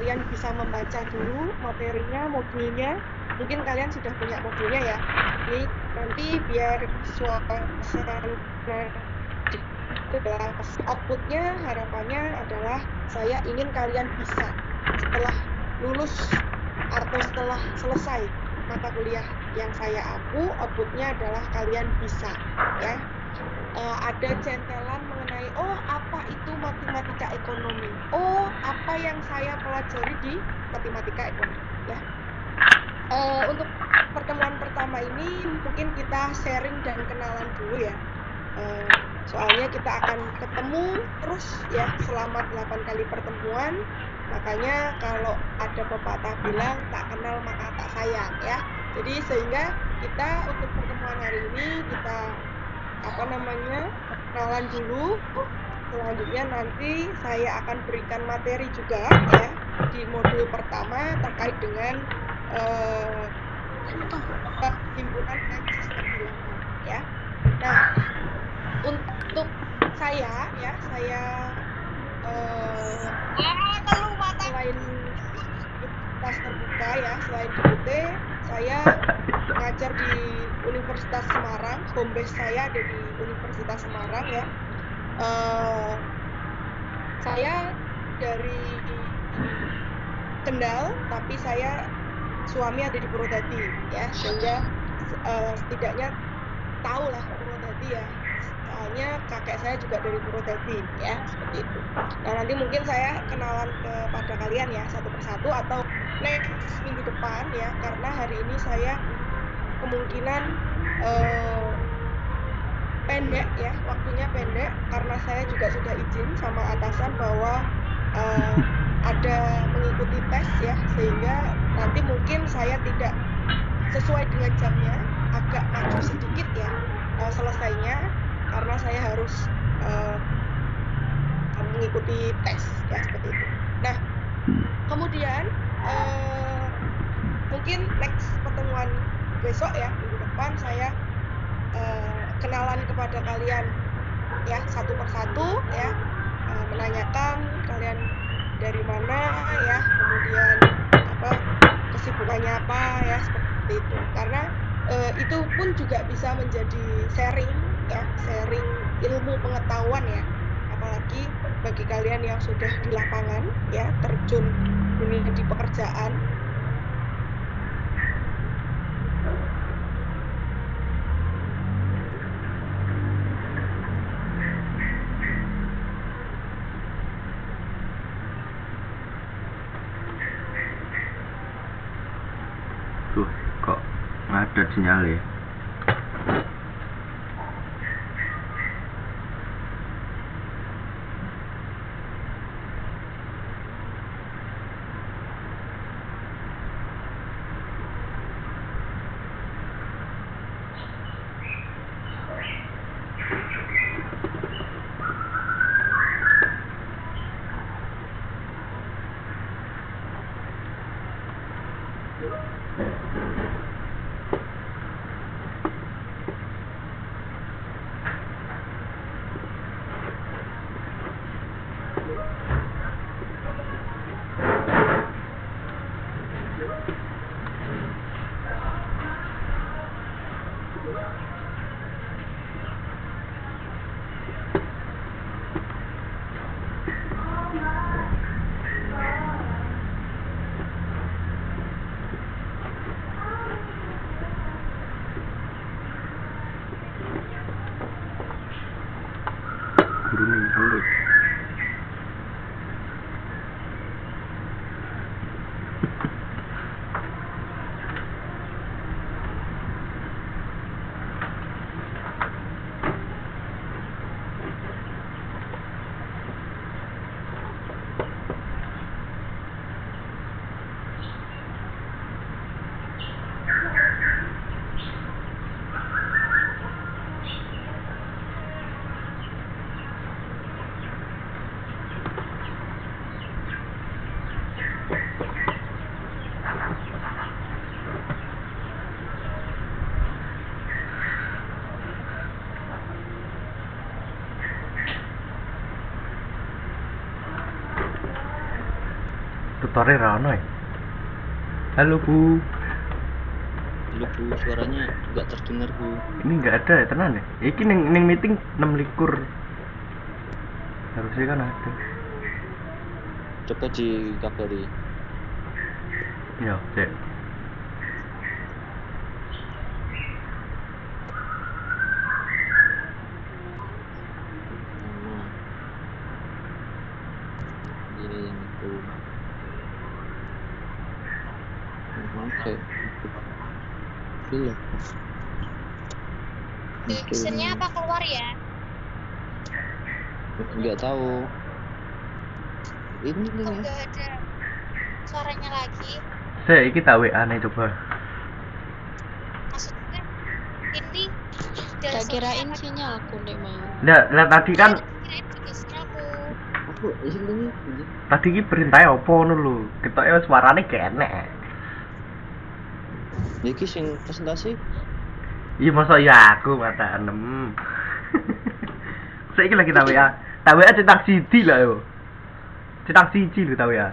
kalian bisa membaca dulu materinya, modulnya. Mungkin kalian sudah punya modulnya ya. Jadi nanti biar suasana di kelas, outputnya harapannya adalah saya ingin kalian bisa setelah lulus atau setelah selesai mata kuliah yang saya ampu, outputnya adalah kalian bisa ya. Ada centelan mengenai apa itu matematika ekonomi, apa yang saya pelajari di matematika ekonomi ya. Untuk pertemuan pertama ini mungkin kita sharing dan kenalan dulu ya. Soalnya kita akan ketemu terus ya selama 8 kali pertemuan. Makanya kalau ada pepatah bilang tak kenal maka tak sayang ya. Jadi sehingga kita untuk pertemuan hari ini kita kenalan dulu. Selanjutnya nanti saya akan berikan materi juga ya di modul pertama terkait dengan himpunan dan sistem bilangan ya. Nah, untuk saya ya, selain universitas terbuka ya, selain di UT, saya ngajar di Universitas Semarang. Home base saya ada di Universitas Semarang ya. Saya dari Kendal, tapi saya suami ada di Purwodadi ya, sehingga setidaknya tahu lah Purwodadi ya. Soalnya kakek saya juga dari Purwodadi ya, seperti itu. Nah, nanti mungkin saya kenalan kepada kalian ya satu persatu atau next minggu depan ya, karena hari ini saya kemungkinan pendek ya, waktunya pendek karena saya juga sudah izin sama atasan bahwa ada mengikuti tes ya, sehingga nanti mungkin saya tidak sesuai dengan jamnya, agak maju sedikit ya selesainya karena saya harus mengikuti tes ya, seperti itu. Nah, kemudian mungkin next pertemuan besok ya, minggu depan saya kenalan kepada kalian ya satu persatu ya, menanyakan kalian dari mana ya, kemudian kesibukannya apa ya, seperti itu. Karena itu pun juga bisa menjadi sharing ya, sharing ilmu pengetahuan ya, apalagi bagi kalian yang sudah di lapangan ya, terjun dunia di pekerjaan. Tuh, kok ada sinyal ya? Tutorial ra ono ya. Halo Bu, Lu Bu, suaranya nggak terdengar Bu. ini nggak ada ya tenan ya? Iki ning meeting 6 likur. Harusnya kan ada. Coba dikabari. Ya, cek. Mana? Iya yang itu. Oke. Belum. Desainnya apa keluar ya? Nggak tahu. Ini Kok nih. nggak ada suaranya lagi? Saya iki tak WA nih coba. Maksudnya ini Tak kirain sinyal aku nih mau. Lah tadi kan kirain juga sinyalku. Aku ini. tadi ki perintahnya opo ngono lho. Ketoke suarane kenek. Iki sing presentasi. Iya masa ya aku mata 6. Saya iki lagi tak WA. Tak WA cetak siji lah yo. Cetak siji lho tak WA.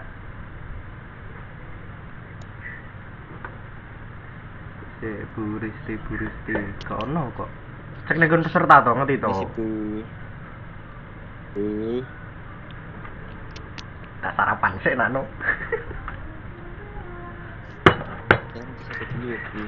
Buristi kono kok. Cek nek kon peserta to ngerti to. Isi Bu. Bu. Tak sarapan sik nakno. Jangan disebut dulu ya Bu.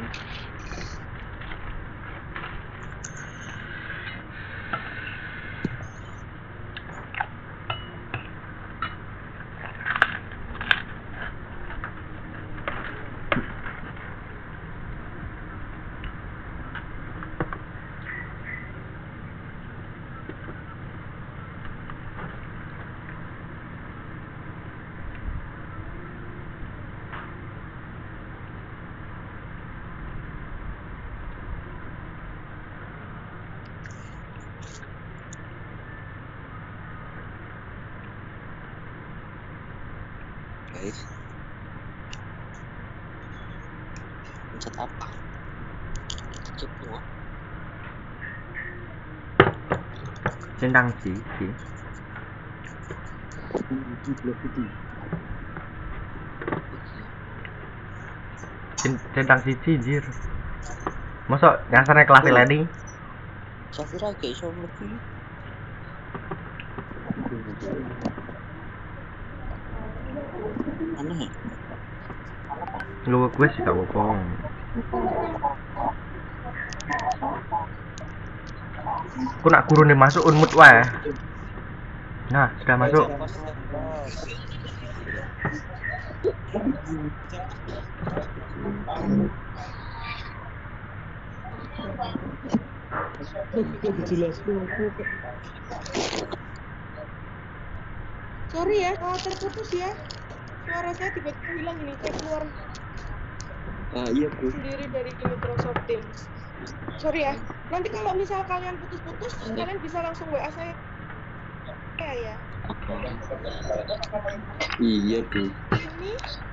Guys. Pencet apa? Pencet dua. Centang siji. Centang siji jir. Masa nyasarnya kelas Leni? Safira kayak iso mlebu. Aneh. Lu gue sih gak apa-apa. Aku nak kurune masuk unmut wae. Nah, sudah masuk. Sorry ya, terputus ya. Suara saya tiba-tiba hilang ini, saya keluar Iya Bu. sendiri dari Microsoft Teams. Sorry ya. Nanti kalau misal kalian putus-putus, kalian bisa langsung WA saya. Ya. Iya Bu. Ini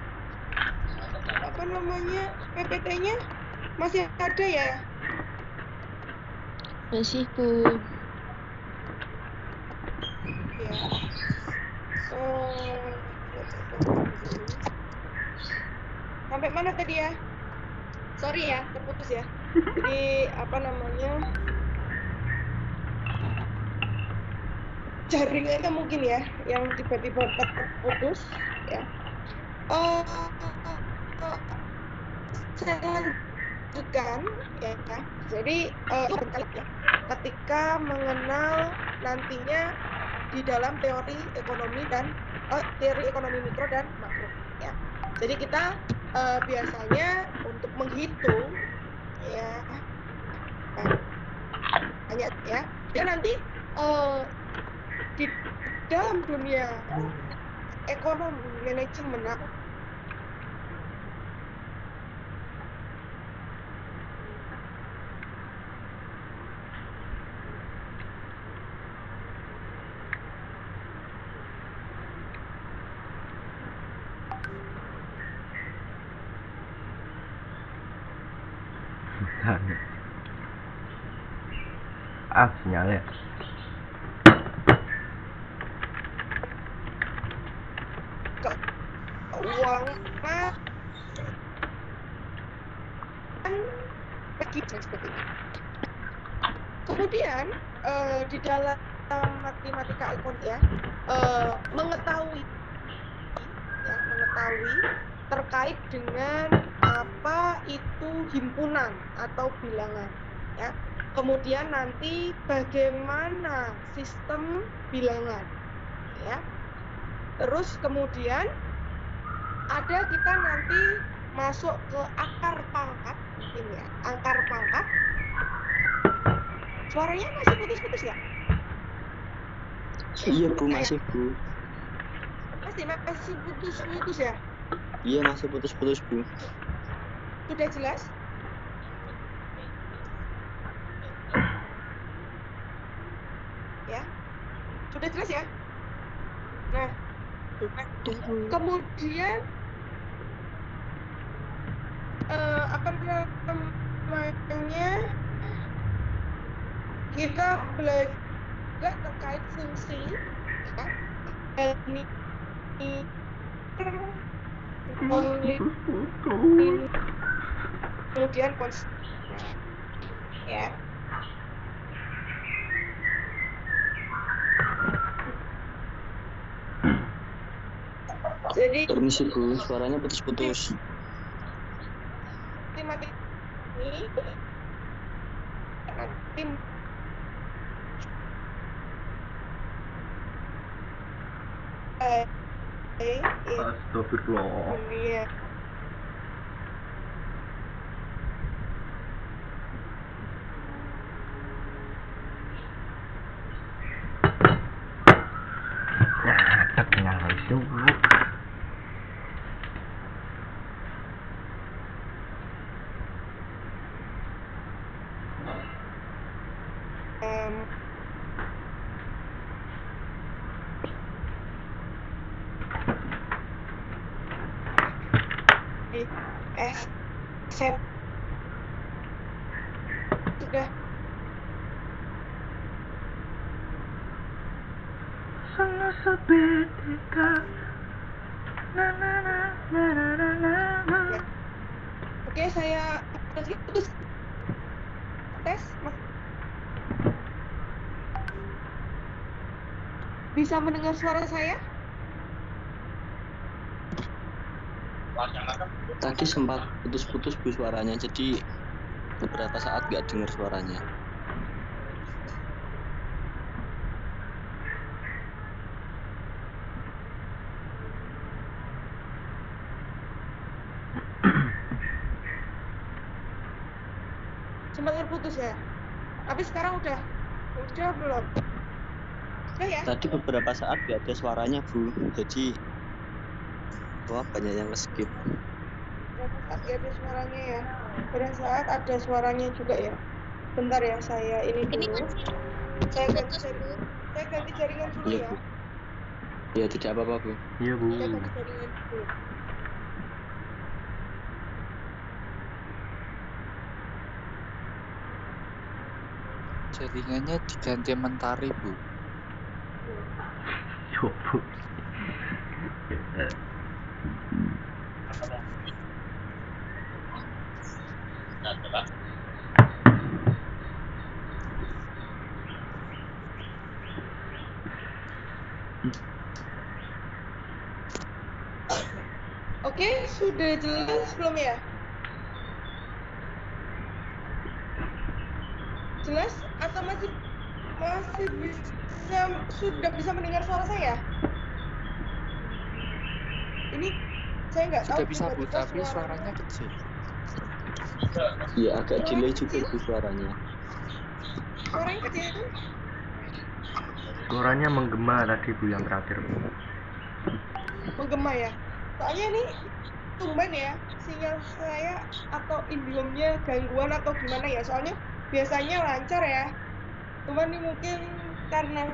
apa namanya PPT-nya masih ada ya? Masih Bu. Ya. Sampai mana tadi ya? Sorry ya, terputus ya. Jadi apa namanya? Jaringannya mungkin ya, yang tiba-tiba terputus ya. Saya lanjutkan ya. Jadi ketika mengenal nantinya di dalam teori ekonomi dan teori ekonomi mikro dan makro ya. Jadi kita biasanya untuk menghitung ya hanya ya nanti di dalam dunia ekonomi manajemen Sinyalnya. keuangan, pergi dan sebagainya. Kemudian di dalam matematika akuntansi ya, mengetahui terkait dengan apa itu himpunan atau bilangan ya. Kemudian nanti bagaimana sistem bilangan ya. Terus kemudian ada kita nanti masuk ke akar pangkat ini ya, akar pangkat. Suaranya masih putus-putus ya? Iya Bu, masih Bu. Masih putus-putus ya? Iya masih putus-putus Bu. Sudah jelas? Ya, sudah jelas ya? Nah, kemudian apa namanya, kita belajar terkait fungsi ya, ini kemudian konsep ya. Jadi Permisi Bu, suaranya putus-putus. matematika ini nanti Astagfirullah. Iya. Nyatet tinggal itu. Set sudah Sangat sebetika. Na na na na na na na. ya. Oke, saya putus tes. Bisa mendengar suara saya? Tadi sempat putus-putus Bu suaranya, jadi beberapa saat nggak dengar suaranya. Sempat terputus ya? Tapi sekarang udah belum? Udah ya? Tadi beberapa saat nggak ada suaranya Bu, jadi wah banyak yang skip. Pada saat ada suaranya ya. Pada saat ada suaranya juga ya. Bentar ya, saya ini Ini dulu. masih Saya ganti putus, jaringan. Bu. Saya ganti jaringan dulu Iya ya. Bu. Ya tidak apa-apa Bu. Iya Bu. Saya ganti jaringan dulu. Jaringannya diganti Mentari Bu. Yo Bu. Oke, sudah jelas belum ya? Jelas atau masih sudah bisa mendengar suara saya? Ini saya nggak tahu. Sudah bisa Bu, tiba-tiba tapi suaranya kecil. Iya agak delay juga Bu suaranya. Suaranya kecil. Suaranya menggema tadi Bu yang terakhir Bu. Menggema ya. Soalnya ini tumben ya, sinyal saya atau Indihome-nya gangguan atau gimana ya. Soalnya biasanya lancar ya. Cuman ini mungkin karena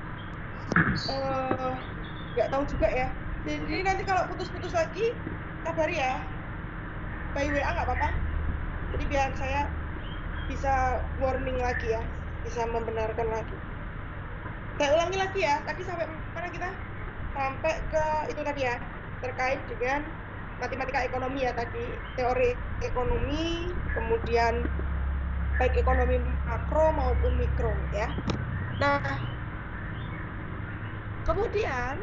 nggak tahu juga ya. Jadi nanti kalau putus-putus lagi kabari ya. By WA nggak apa-apa. Jadi biar saya bisa warning lagi ya, bisa membenarkan lagi. Saya ulangi lagi ya. Tadi sampai mana kita? Sampai ke itu tadi ya. terkait dengan matematika ekonomi ya tadi, teori ekonomi, kemudian baik ekonomi makro maupun mikro ya. Nah, kemudian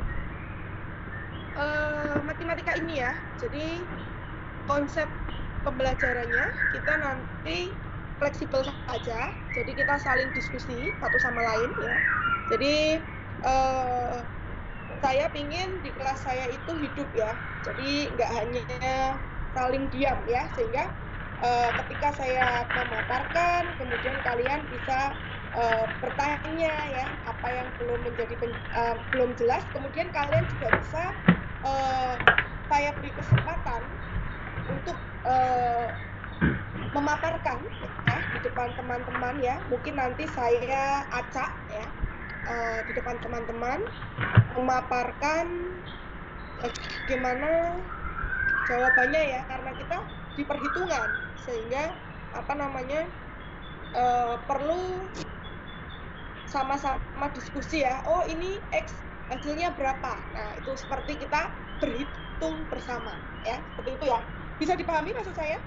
matematika ini ya, jadi konsep pembelajarannya kita nanti fleksibel saja, jadi kita saling diskusi satu sama lain ya. Jadi saya pingin di kelas saya itu hidup ya, jadi nggak hanya saling diam ya, sehingga ketika saya memaparkan, kemudian kalian bisa bertanya ya, apa yang belum jelas, kemudian kalian juga bisa saya beri kesempatan untuk memaparkan ya, di depan teman-teman ya, mungkin nanti saya acak ya di depan teman-teman memaparkan bagaimana jawabannya ya, karena kita di perhitungan sehingga perlu sama-sama diskusi ya. Oh ini X hasilnya berapa? Nah itu seperti kita berhitung bersama ya, seperti itu ya. Bisa dipahami maksud saya?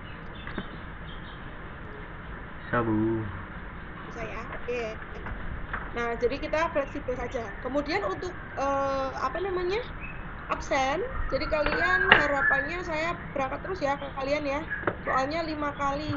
Sabu. Bisa ya, oke. Nah jadi kita fleksibel saja. Kemudian untuk absen, jadi kalian harapannya saya berangkat terus ya ke kalian ya, soalnya 5 kali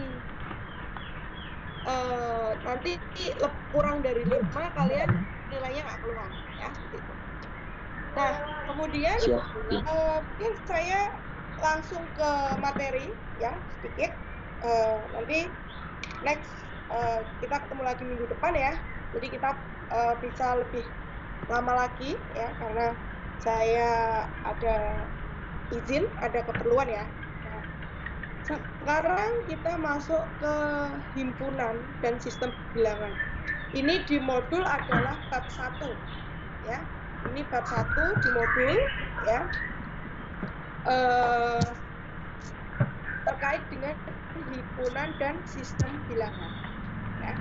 nanti kurang dari 5 kalian nilainya nggak keluar ya, seperti itu. Nah kemudian mungkin saya langsung ke materi ya sedikit, nanti next kita ketemu lagi minggu depan ya, jadi kita bisa lebih lama lagi ya, karena saya ada izin, ada keperluan ya. Nah, sekarang kita masuk ke himpunan dan sistem bilangan. Ini di modul adalah bab 1 ya. Ini bab 1 di modul ya. Terkait dengan himpunan dan sistem bilangan ya.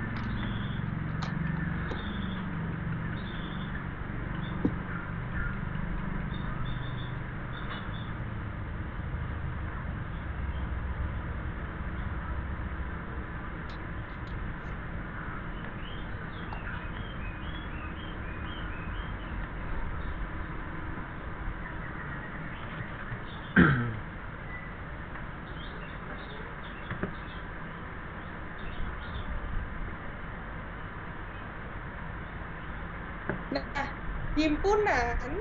Nah, himpunan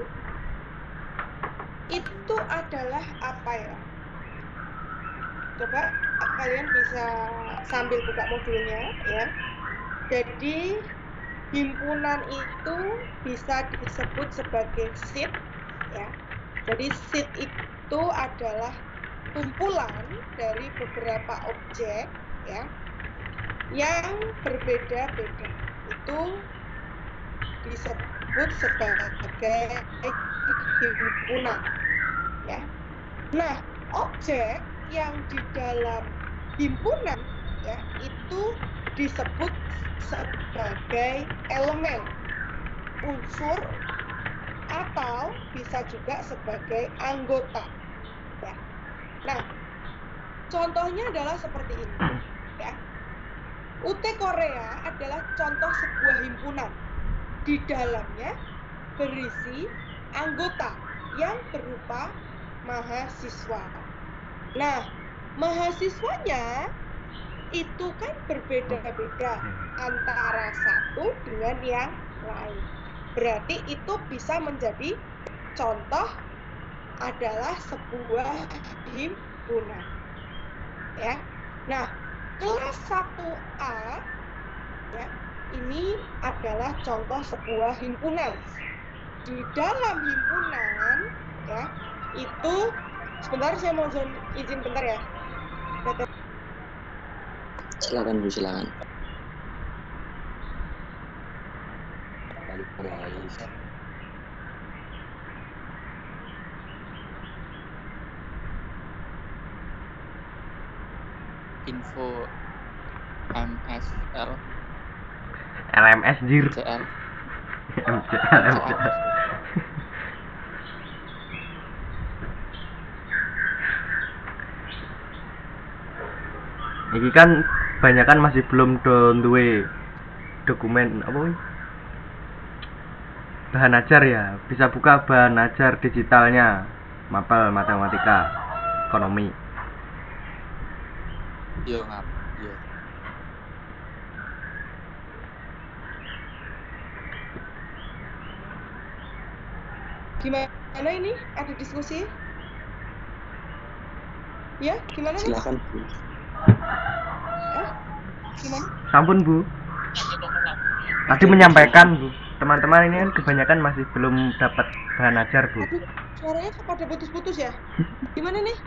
itu adalah apa ya? Coba kalian bisa sambil buka modulnya ya. Jadi himpunan itu bisa disebut sebagai seat ya. Jadi seat itu adalah kumpulan dari beberapa objek ya yang berbeda-beda. Itu disebut sebagai himpunan ya. Nah, objek yang di dalam himpunan ya itu disebut sebagai elemen, unsur, atau bisa juga sebagai anggota ya. Nah, contohnya adalah seperti ini ya. UT Korea adalah contoh sebuah himpunan. Di dalamnya berisi anggota yang berupa mahasiswa. Nah, mahasiswanya itu kan berbeda-beda antara satu dengan yang lain. Berarti itu bisa menjadi contoh adalah sebuah himpunan. Ya. Nah, kelas 1A ya, ini adalah contoh sebuah himpunan. Di dalam himpunan ya, itu sebentar saya mau izin bentar ya. Silakan Bu, silakan. Info MSL LMS jir. CL Iki kan banyakan masih belum duwe dokumen apa wih? Bahan ajar ya, bisa buka bahan ajar digitalnya, mapel matematika, ekonomi. Yo ngap. Yo. Gimana ini? Ada diskusi? Ya, gimana nih? Silakan Bu. Gimana? Sampun Bu. Tadi menyampaikan Bu, teman-teman ini kan kebanyakan masih belum dapat bahan ajar Bu. Aduh, suaranya kok pada putus-putus ya? Gimana nih?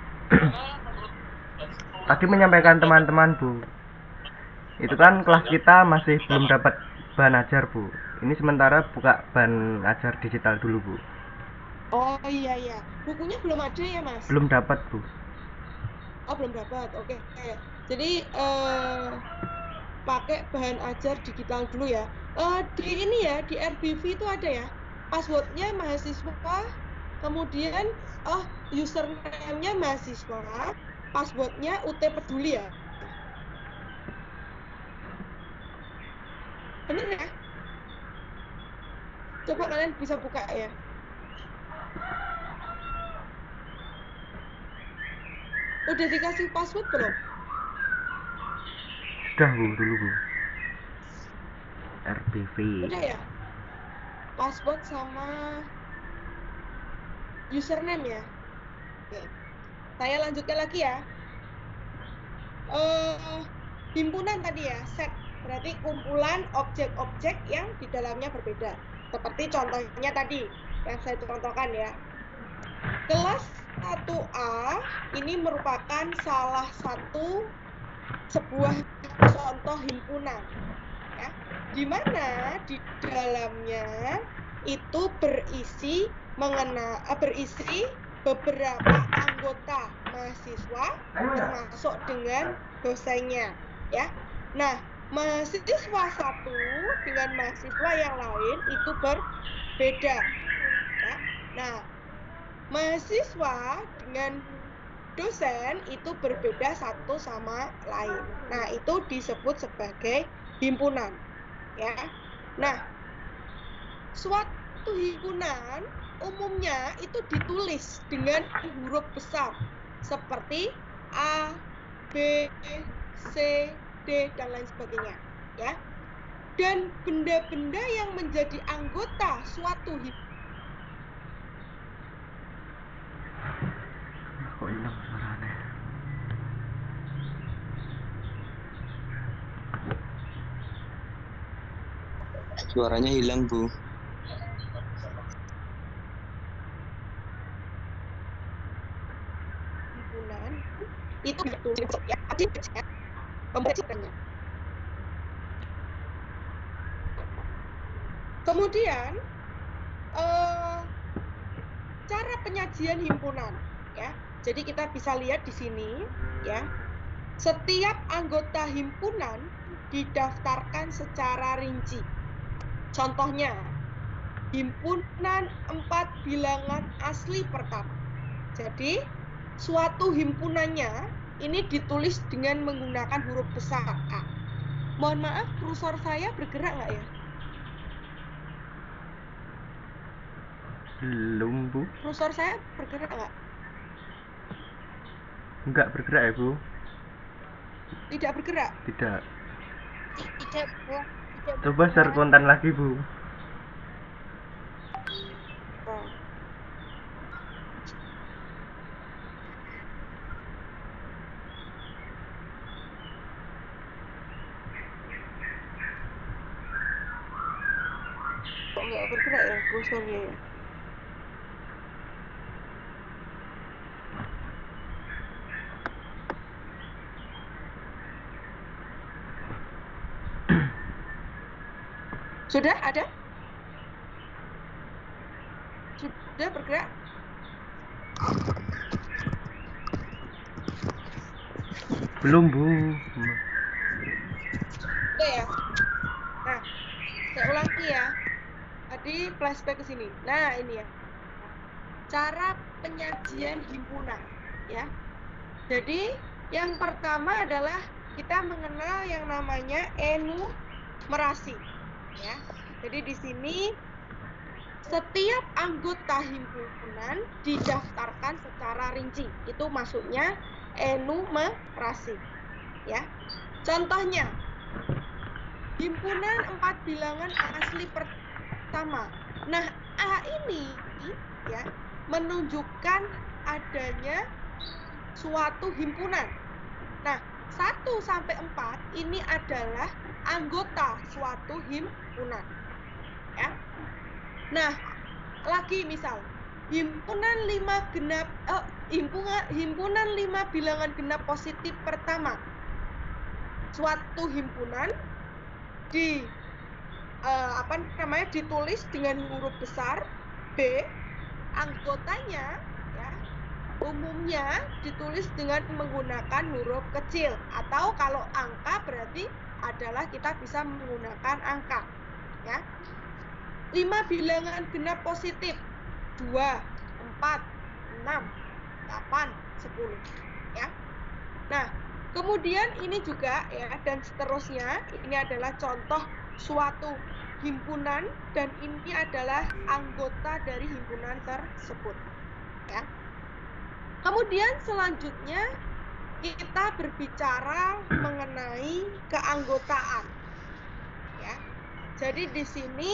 Tadi menyampaikan teman-teman Bu, itu kan kelas kita masih belum dapat bahan ajar Bu. Ini sementara buka bahan ajar digital dulu Bu. Oh iya, bukunya belum ada ya Mas? Belum dapat Bu. Oh belum dapat, oke. Jadi pakai bahan ajar digital dulu ya. Di ini ya, di RBV itu ada ya, passwordnya mahasiswa, kemudian username-nya mahasiswa, passwordnya UT Peduli ya. Bener ya? Coba kalian bisa buka ya. Udah dikasih password belum? Sudah Bu, dulu Bu. RBV. Udah ya? Password sama username ya? Oke. Saya lanjutkan lagi ya. Himpunan tadi ya, set. Berarti kumpulan objek-objek yang di dalamnya berbeda. Seperti contohnya tadi, yang saya contohkan ya. Kelas 1A ini merupakan salah satu sebuah contoh himpunan ya, di mana di dalamnya itu berisi beberapa anggota mahasiswa termasuk dengan dosennya ya. Nah, mahasiswa satu dengan mahasiswa yang lain itu berbeda ya. Nah, mahasiswa dengan dosen itu berbeda satu sama lain. Nah, itu disebut sebagai himpunan, ya. Nah, suatu himpunan umumnya itu ditulis dengan huruf besar seperti A, B, C, D dan lain sebagainya, ya. Dan benda-benda yang menjadi anggota suatu himpunan Kok hilang suaranya? Suaranya hilang Bu. himpunan itu ditulis ya, pembacaannya. Kemudian cara penyajian himpunan ya. Jadi kita bisa lihat di sini ya. Setiap anggota himpunan didaftarkan secara rinci. Contohnya, himpunan 4 bilangan asli pertama. Jadi, suatu himpunannya ini ditulis dengan menggunakan huruf besar A. Mohon maaf, kursor saya bergerak nggak ya? Belum Bu. Kursor saya bergerak nggak? Enggak bergerak ya Bu. Tidak bergerak. Tidak. Tidak, Bu. Tidak Coba share konten lagi Bu. Oh. Kok nggak bergerak ya kursornya ya? Sudah ada? Sudah bergerak? Belum Bu. Oke ya. Nah, saya ulangi ya. Tadi flashback ke sini. Nah, ini ya. Cara penyajian himpunan, ya. Jadi Yang pertama adalah kita mengenal yang namanya enumerasi, ya. Jadi di sini setiap anggota himpunan didaftarkan secara rinci. Itu maksudnya enumerasi, ya. Contohnya, himpunan 4 bilangan asli pertama. Nah, A ini ya menunjukkan adanya suatu himpunan. Nah, 1 sampai 4 ini adalah anggota suatu himpunan. Ya. Nah, lagi misal himpunan 5 bilangan genap positif pertama. Suatu himpunan ditulis dengan huruf besar B, anggotanya ya umumnya ditulis dengan menggunakan huruf kecil, atau kalau angka berarti adalah kita bisa menggunakan angka, ya. 5 bilangan genap positif 2, 4, 6, 8, 10, ya. Nah, kemudian ini juga ya, dan seterusnya, ini adalah contoh suatu himpunan dan ini adalah anggota dari himpunan tersebut, ya. Kemudian selanjutnya kita berbicara mengenai keanggotaan, ya. Jadi di sini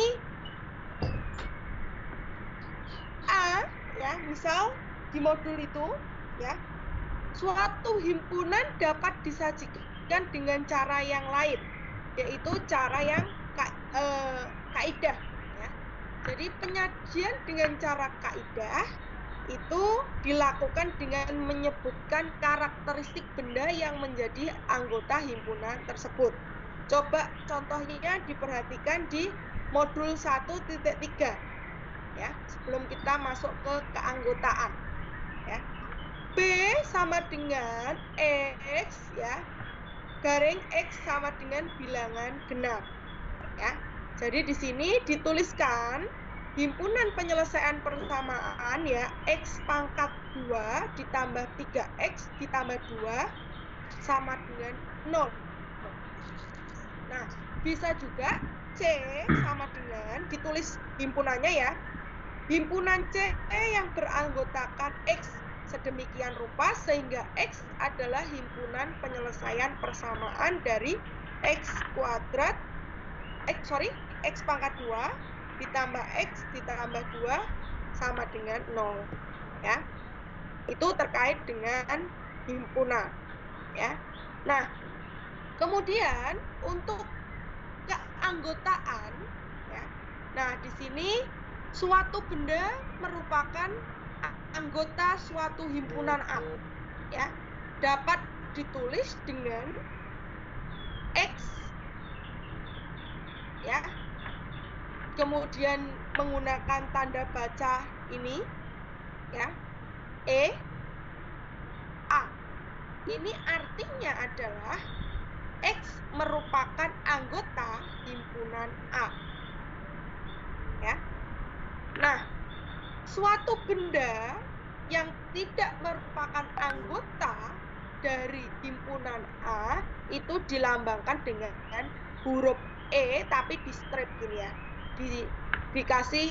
A, ya, misal di modul itu, ya, suatu himpunan dapat disajikan dengan cara yang lain, yaitu cara yang kaidah, ya. Jadi penyajian dengan cara kaidah itu dilakukan dengan menyebutkan karakteristik benda yang menjadi anggota himpunan tersebut. Coba contohnya diperhatikan di modul 1.3, ya, sebelum kita masuk ke keanggotaan, ya. B sama dengan X, ya, garing X sama dengan bilangan genap, ya. Jadi di sini dituliskan himpunan penyelesaian persamaan, ya, X pangkat 2 ditambah 3X ditambah 2 sama dengan 0. Nah, bisa juga C sama dengan, ditulis himpunannya, ya, himpunan C yang beranggotakan X sedemikian rupa sehingga X adalah himpunan penyelesaian persamaan dari X pangkat 2 ditambah X ditambah 2 sama dengan 0, ya. Itu terkait dengan himpunan, ya. Nah, kemudian untuk keanggotaan, ya. Nah, di sini suatu benda merupakan anggota suatu himpunan A, ya. Dapat ditulis dengan X, ya. Kemudian menggunakan tanda baca ini, ya, E, A. Ini artinya adalah X merupakan anggota himpunan A, ya. Nah, suatu benda yang tidak merupakan anggota dari himpunan A itu dilambangkan dengan huruf E tapi di strip gini, ya. Dikasih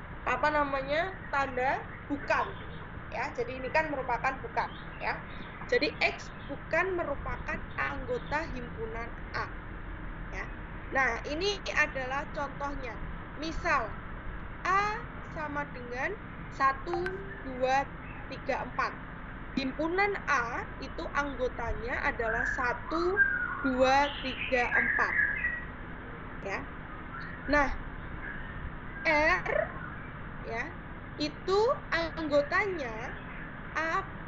tanda bukan, ya. Jadi ini kan merupakan bukan, ya. Jadi X bukan merupakan anggota himpunan A, ya. Nah, ini adalah contohnya. Misal A sama dengan 1, 2, 3, 4. Himpunan A itu anggotanya adalah 1, 2, 3, 4, ya. Nah, R, ya, itu anggotanya A, B.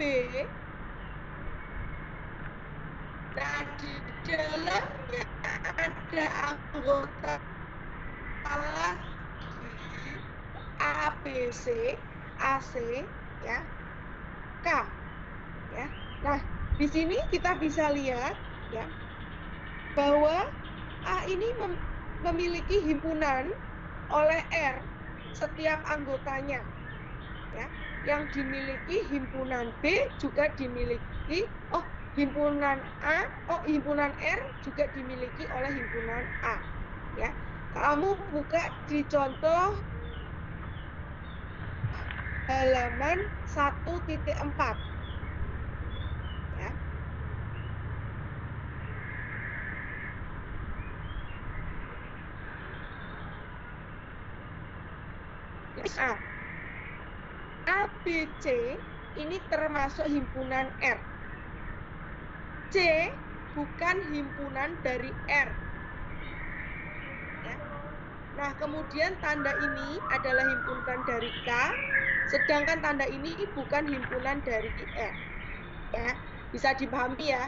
Nah, di dalamnya ada anggota A, B, C, AC, ya, K, ya. Nah, di sini kita bisa lihat, ya, bahwa A ini memiliki himpunan oleh R setiap anggotanya, ya. Yang dimiliki himpunan B juga dimiliki, himpunan himpunan R juga dimiliki oleh himpunan A. Ya, kamu buka di contoh halaman 1.4. Ya. A. A, B, C ini termasuk himpunan R. C bukan himpunan dari R. Ya. Nah, kemudian tanda ini adalah himpunan dari K, sedangkan tanda ini bukan himpunan dari R. Ya, bisa dipahami ya.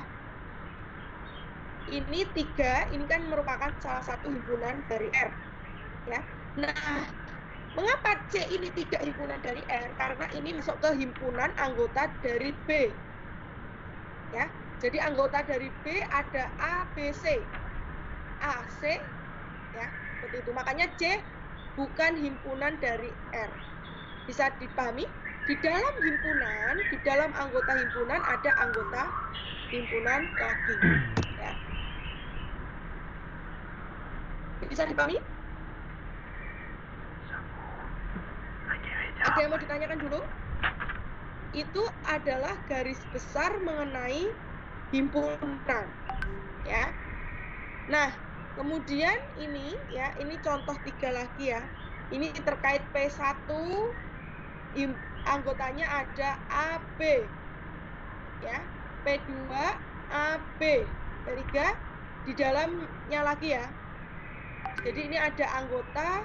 Ini 3, ini kan merupakan salah satu himpunan dari R. Ya. Nah, mengapa C ini tidak himpunan dari R? Karena ini masuk ke himpunan anggota dari B. Ya, jadi anggota dari B ada A, B, C. A, C, ya, seperti itu. Makanya C bukan himpunan dari R. Bisa dipahami? Di dalam himpunan, di dalam anggota himpunan ada anggota himpunan lagi. Ya. Bisa dipahami? Ada yang mau ditanyakan dulu? Itu adalah garis besar mengenai himpunan. Ya. Nah, kemudian ini ya, ini contoh 3 lagi ya. Ini terkait P1, anggotanya ada AB. Ya. P2 AB. P3 di dalamnya lagi ya. Jadi ini ada anggota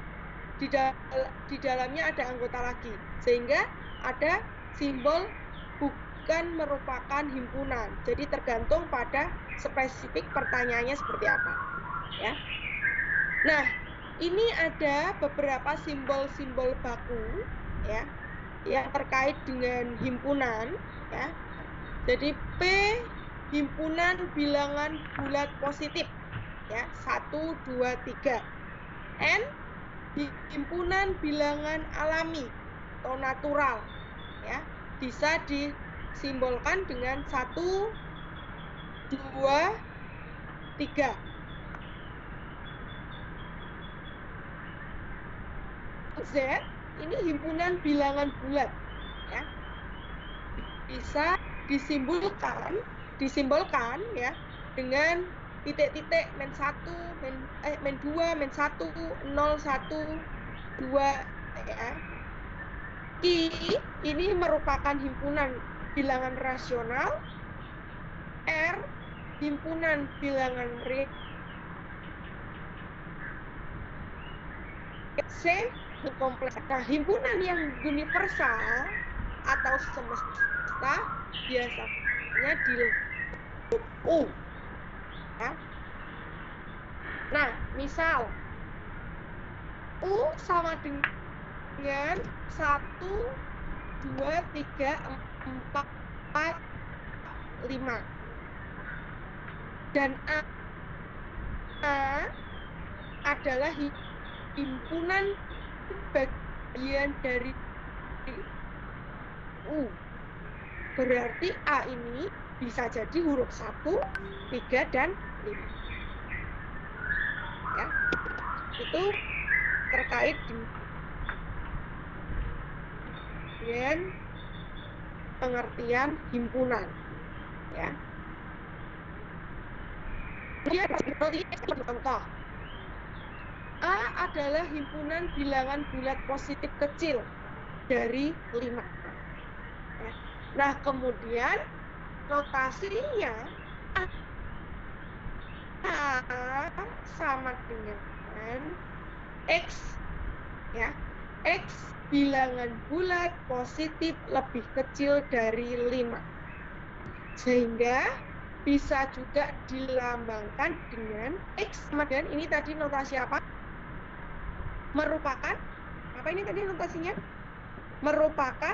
di dalamnya ada anggota lagi. Sehingga ada simbol bukan merupakan himpunan. Jadi tergantung pada spesifik pertanyaannya seperti apa. Ya. Nah, ini ada beberapa simbol-simbol baku ya yang terkait dengan himpunan ya. Jadi P himpunan bilangan bulat positif ya, 1, 2, 3. N himpunan bilangan alami atau natural ya, bisa disimbolkan dengan 1, 2, 3. Z ini himpunan bilangan bulat ya, bisa disimbolkan ya dengan titik-titik -1, -2, -1, 0, 1, 2 ya. I ini merupakan himpunan bilangan rasional. R himpunan bilangan real. C kompleks. Nah, himpunan yang universal atau semesta biasanya disebut U. Ya. Nah, misal U sama dengan 1, 2, 3, 4, 5. Dan A adalah himpunan bagian dari U. Berarti A ini bisa jadi huruf 1, 3, dan 5. Ya. Itu terkait dengan pengertian himpunan. Ya. Contoh. A adalah himpunan bilangan bulat positif kecil dari 5. Ya. Nah, kemudian notasinya A sama dengan X. Ya. X bilangan bulat positif lebih kecil dari 5. Sehingga bisa juga dilambangkan dengan X. Kemudian ini tadi notasi apa? Merupakan, apa ini tadi notasinya? Merupakan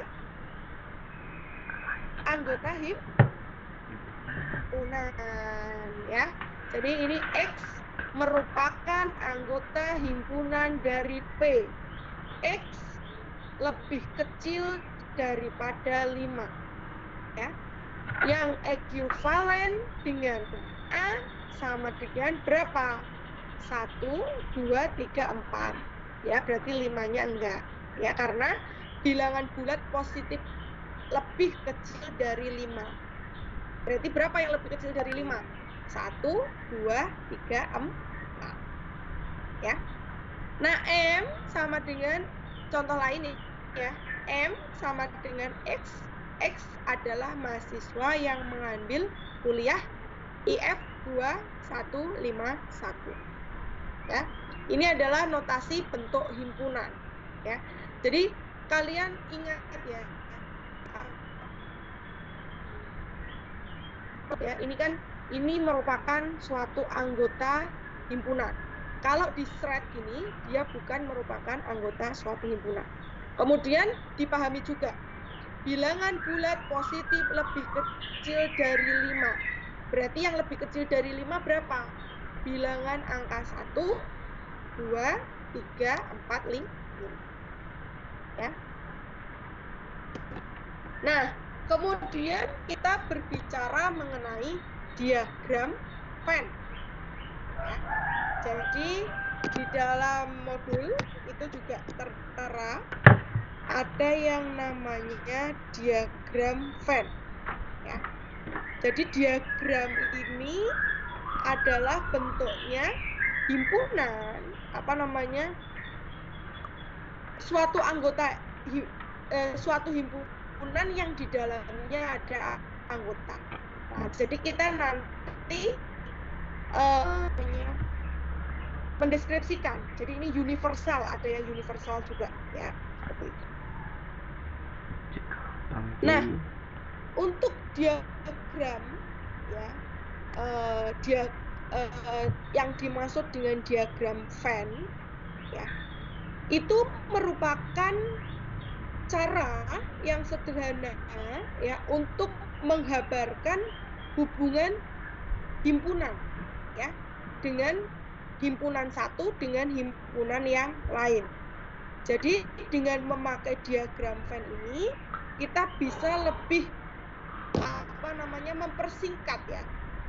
anggota himpunan ya. Jadi ini X merupakan anggota himpunan dari P. X lebih kecil daripada 5. Ya. yang ekuivalen dengan A sama dengan berapa? 1, 2, 3, 4. Ya, berarti 5-nya enggak. Ya, karena bilangan bulat positif lebih kecil dari 5. Berarti berapa yang lebih kecil dari 5? 1, 2, 3, 4. Ya. Nah, M sama dengan contoh lain nih, ya. M sama dengan X. X adalah mahasiswa yang mengambil kuliah IF 2151. Ya. Ini adalah notasi bentuk himpunan, ya. Jadi kalian ingat ya. Ya, ini merupakan suatu anggota himpunan. Kalau di thread ini dia bukan merupakan anggota suatu himpunan. Kemudian dipahami juga bilangan bulat positif lebih kecil dari 5. Berarti yang lebih kecil dari 5 berapa? Bilangan angka 1, 2, 3, 4, 5. Ya. Nah, kemudian kita berbicara mengenai diagram Venn. Ya. Jadi di dalam modul itu juga tertera ada yang namanya diagram Venn. Ya. Jadi diagram ini adalah bentuknya himpunan, suatu anggota suatu himpunan yang di dalamnya ada anggota. Nah, jadi kita nanti mendeskripsikan. Jadi ini universal, ada yang universal juga, ya. Nah, untuk diagram, ya, yang dimaksud dengan diagram Venn, ya, itu merupakan cara yang sederhana, ya, untuk menggambarkan hubungan himpunan, ya, dengan himpunan satu dengan himpunan yang lain. Jadi dengan memakai diagram Venn ini kita bisa lebih mempersingkat, ya,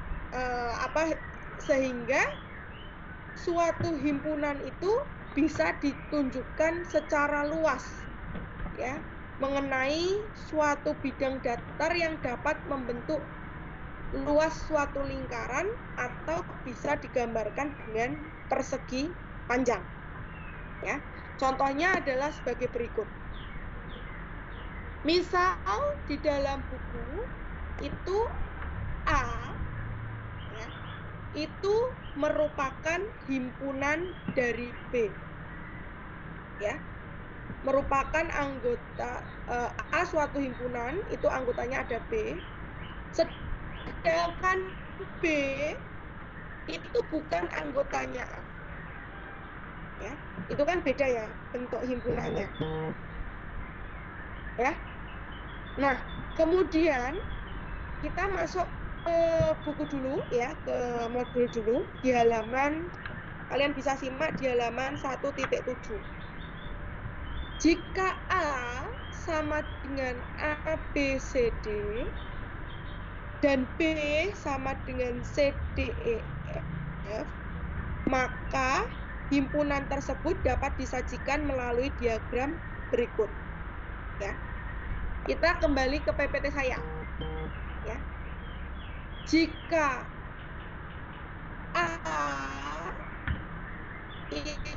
sehingga suatu himpunan itu bisa ditunjukkan secara luas, ya, mengenai suatu bidang datar yang dapat membentuk luas suatu lingkaran atau bisa digambarkan dengan persegi panjang. Ya, contohnya adalah sebagai berikut. Misal di dalam buku itu A, ya, itu merupakan himpunan dari B, ya, merupakan anggota A suatu himpunan itu anggotanya ada B, sedangkan B itu bukan anggotanya A, ya, itu kan beda ya bentuk himpunannya, ya. Nah, kemudian kita masuk ke buku dulu, ya, ke modul dulu di halaman, kalian bisa simak di halaman 1.7. Jika A sama dengan A, B, C, D dan B sama dengan C, D, E, F, maka himpunan tersebut dapat disajikan melalui diagram berikut. Ya. Kita kembali ke PPT saya. Ya. Jika A itu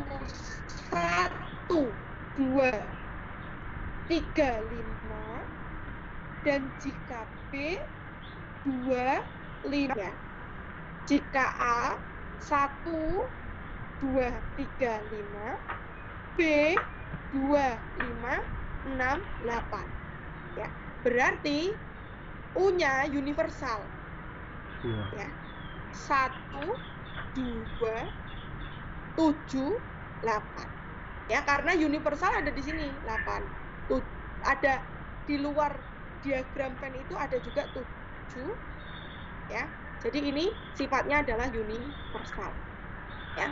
1, 2, 3, 5 dan jika B 2, 5, ya. Jika A 1, 2, 3, 5, B 2, 5, 6, 8, ya. Berarti U-nya universal, ya. 1, 2, 7, 8, ya, karena universal ada di sini 8. Ada di luar diagram Venn itu ada juga 7, ya. Jadi ini sifatnya adalah universal, ya.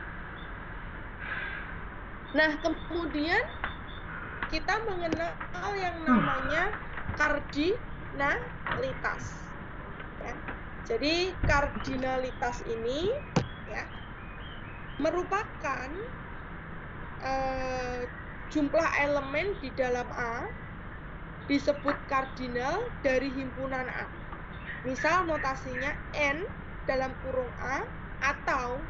Nah, kemudian kita mengenal yang namanya kardinalitas. Ya. Jadi kardinalitas ini ya merupakan jumlah elemen di dalam A disebut kardinal dari himpunan A. Misal notasinya N dalam kurung A atau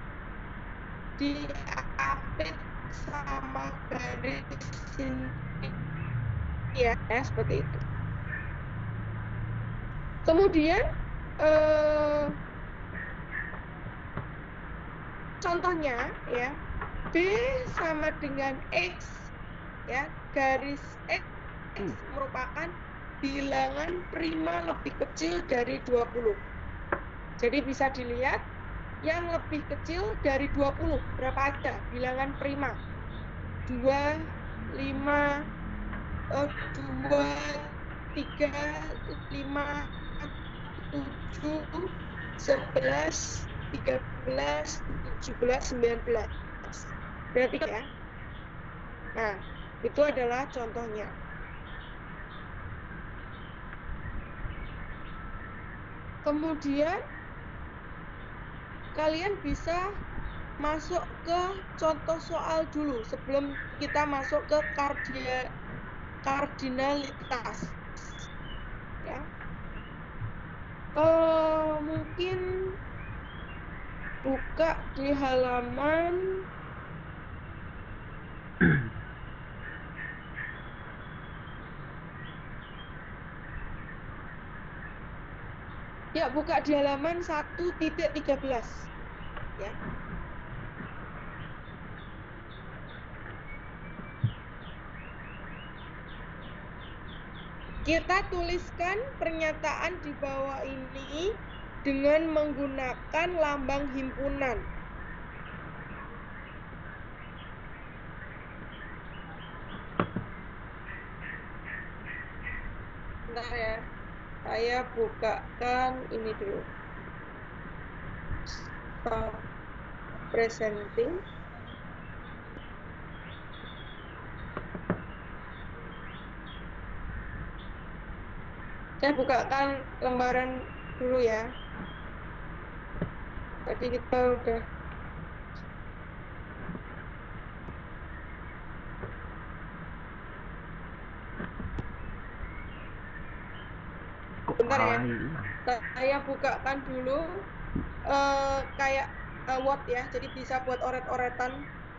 diapit sama garis ini ya, seperti itu. Kemudian contohnya ya, B sama dengan X ya, garis X merupakan bilangan prima lebih kecil dari 20. Jadi bisa dilihat yang lebih kecil dari 20 berapa aja bilangan prima? 2, 5, 2, 3, 5, 7, 11, 13, 17, 19. Berarti ya. Nah, itu adalah contohnya. Kemudian kalian bisa masuk ke contoh soal dulu sebelum kita masuk ke kardinalitas. Ya. Mungkin buka di halaman ya, buka di halaman 1.13 ya. Kita tuliskan pernyataan di bawah ini dengan menggunakan lambang himpunan. Bentar ya, saya bukakan ini dulu. Stop presenting. Saya bukakan lembaran dulu ya. Tadi kita udah bentar ya. Saya bukakan dulu kayak Word ya. Jadi bisa buat oret-oretan.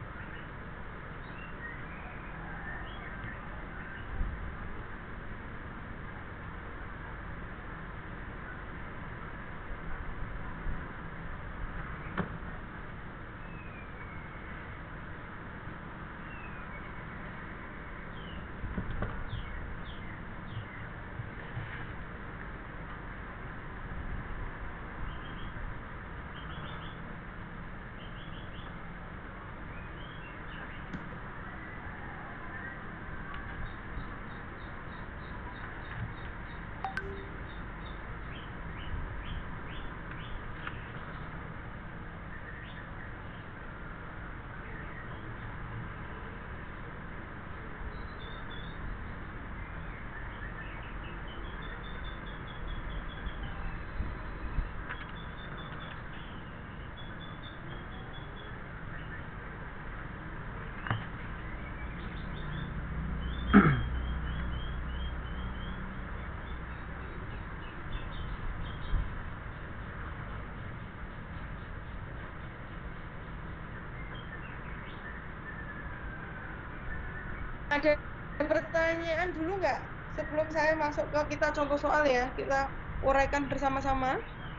Ada pertanyaan dulu nggak? Sebelum saya masuk ke kita contoh soal ya, kita uraikan bersama-sama.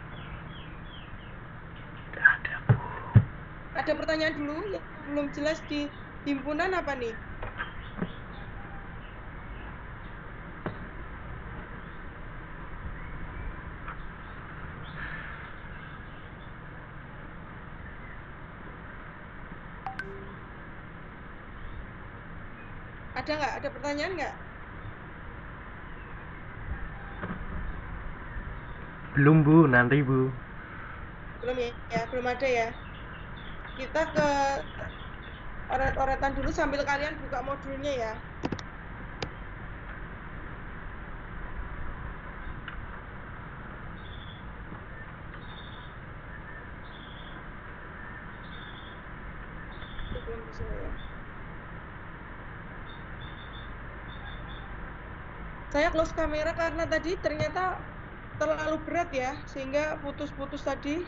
Ada, Bu. Ada pertanyaan dulu yang belum jelas di himpunan apa nih? Ada nggak? Ada pertanyaan nggak? Belum, Bu, nanti, Bu. Belum ya, belum ada ya. Kita ke oret-oretan dulu sambil kalian buka modulnya ya. bisa ya. Saya close kamera karena tadi ternyata terlalu berat ya, sehingga putus-putus tadi.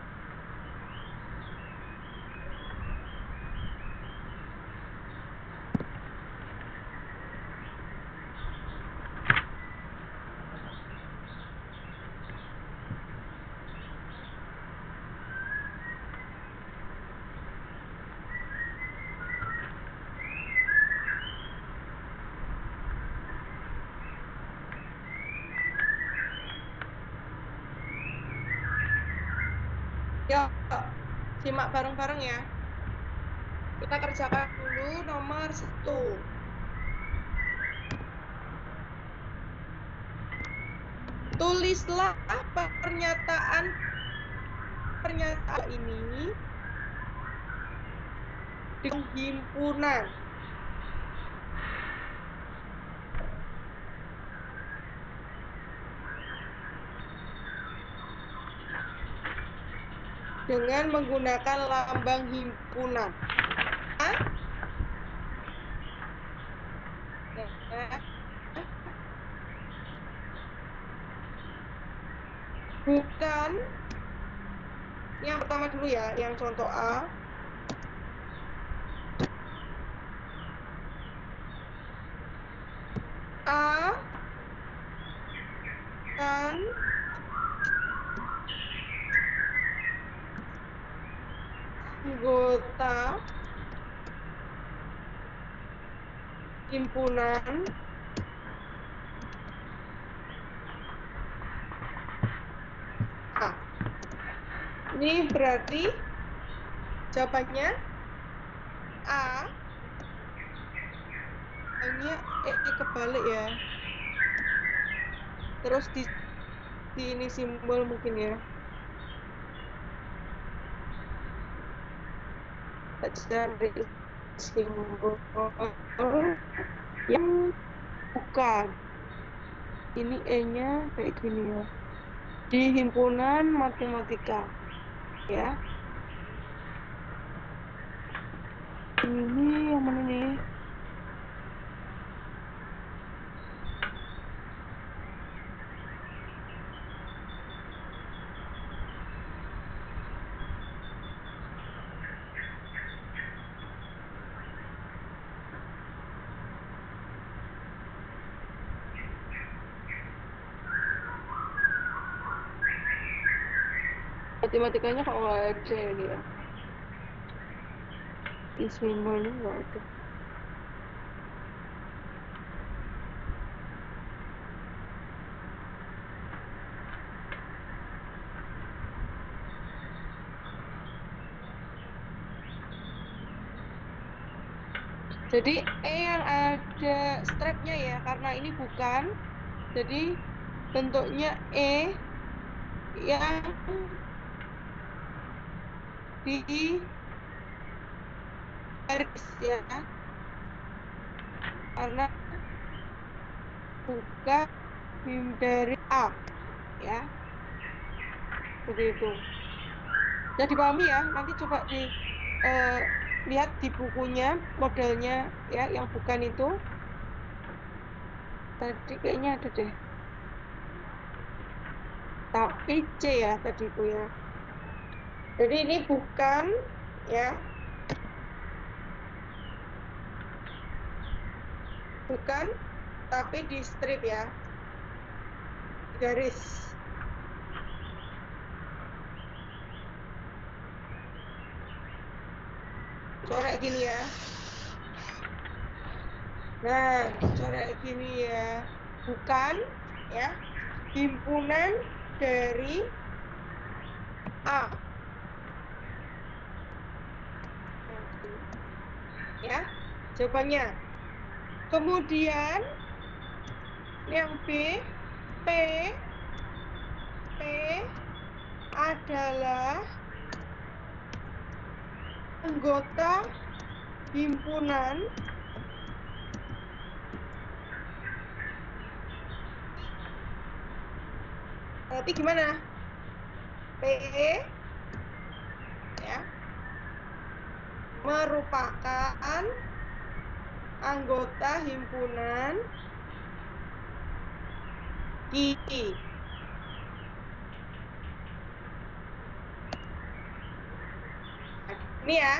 Yuk, simak bareng-bareng ya. Kita kerjakan dulu nomor 1. Tulislah pernyataan ini di himpunan. Dengan menggunakan lambang himpunan. Bukan yang pertama dulu ya, yang contoh A. A kan anggota himpunan A. Ini berarti jawabannya A. Hanya kebalik ya. Terus di ini simbol mungkin ya. Cari simbol yang bukan. Ini E-nya kayak gini ya. Di himpunan matematika. Ya. Ini yang mana nih? Matematikanya kok nggak ada ini ya. Di simbolnya nggak ada. Jadi E yang ada strapnya ya, karena ini bukan. Jadi bentuknya E yang di garis ya, karena bukan dari A ya, seperti itu. Jadi dipahami ya, nanti coba di lihat di bukunya modelnya ya, yang bukan itu tadi kayaknya ada deh, tapi C ya tadi itu ya. Jadi ini bukan ya, bukan, tapi di strip ya, garis. Coret gini ya. Nah, coret gini ya, bukan ya, himpunan dari A. Ya, jawabannya. Kemudian yang B, P adalah anggota himpunan berarti gimana? P ya merupakan anggota himpunan Ki. Ini ya.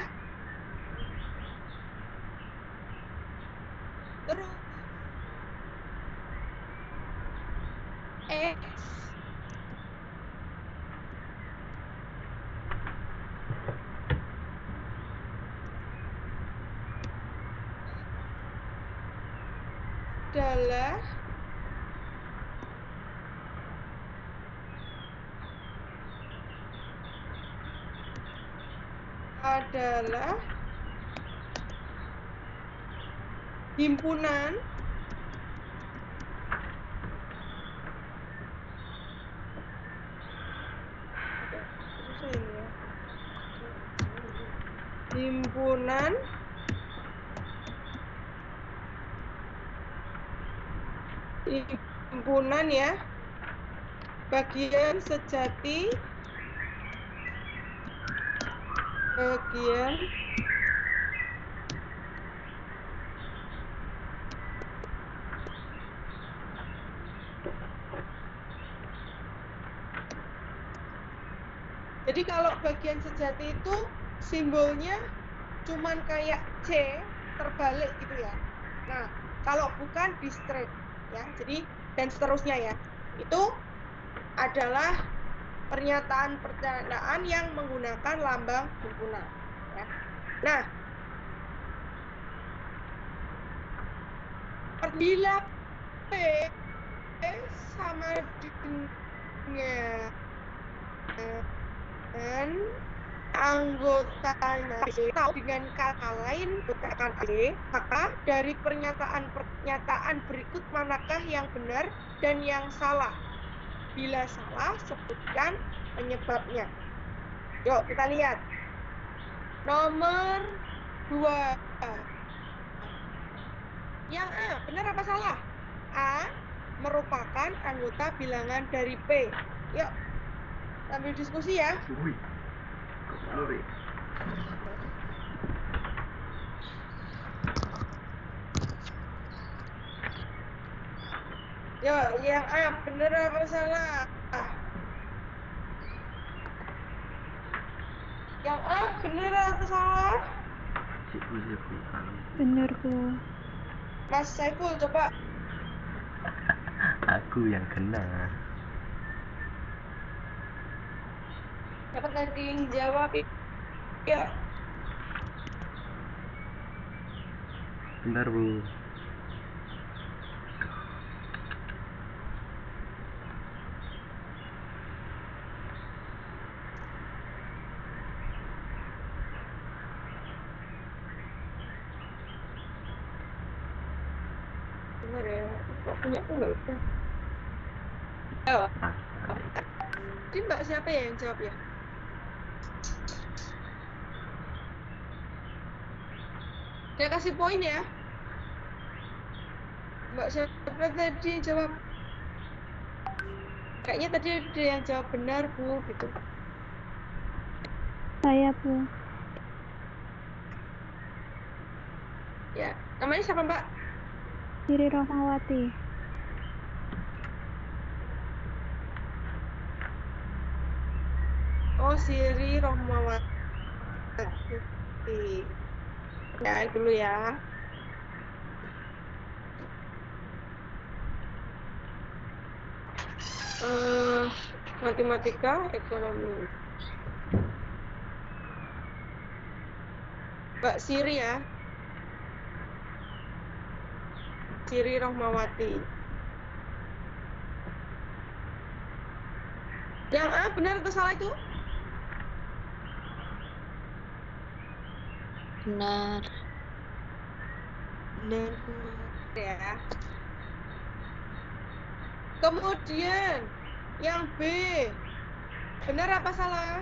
Terus X adalah himpunan himpunan ya, bagian sejati jadi kalau bagian sejati itu simbolnya cuman kayak C terbalik gitu ya. Nah, kalau bukan di straight ya. Jadi dan seterusnya ya. Itu adalah pernyataan yang menggunakan lambang himpunan ya. Nah, apabila P sama dengan anggotanya atau dengan kata lain bukan A, maka dari pernyataan berikut manakah yang benar dan yang salah? Bila salah, sebutkan penyebabnya. Yuk, kita lihat. Nomor 2. Yang A, benar apa salah? A merupakan anggota bilangan dari P. Yuk, sambil diskusi ya. Wih. Glory. Yuk, yang A benar apa salah? Yang A benar atau salah? Bener, Bu. Mas Saiful, coba. Aku yang kena. Dapat nanti jawab. Ya. Benar, Bu. Benar ya. Kok punya aku nggak bisa. Ayo. Ini Mbak siapa ya yang jawab ya? Saya kasih poin ya. Mbak siapa tadi jawab? Kayaknya tadi ada yang jawab benar, Bu, gitu. Saya, Bu. Ya, namanya siapa, Mbak? Siri Rohmawati. Oh, Siri Rohmawati. Ya, dulu ya. Matematika, ekonomi. Mbak Siri ya. Siri Rohmawati. Yang A benar atau salah itu? Benar. Benar ya. Kemudian yang B benar apa salah?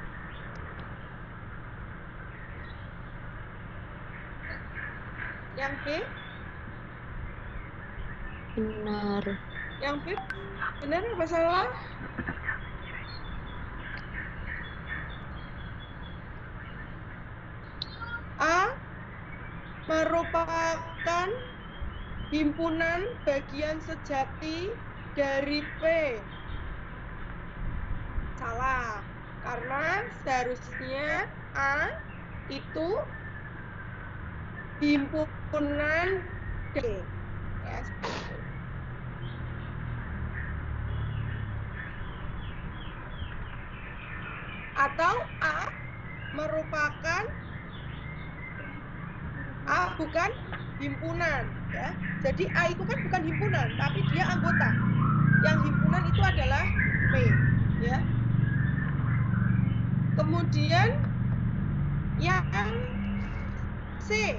Yang B? Benar. Yang B benar apa salah? merupakan himpunan bagian sejati dari P. Salah, karena seharusnya A itu himpunan D. Ya, seperti itu. Atau A merupakan A bukan himpunan, ya. Jadi A itu kan bukan himpunan, tapi dia anggota. Yang himpunan itu adalah P, ya. Kemudian yang C.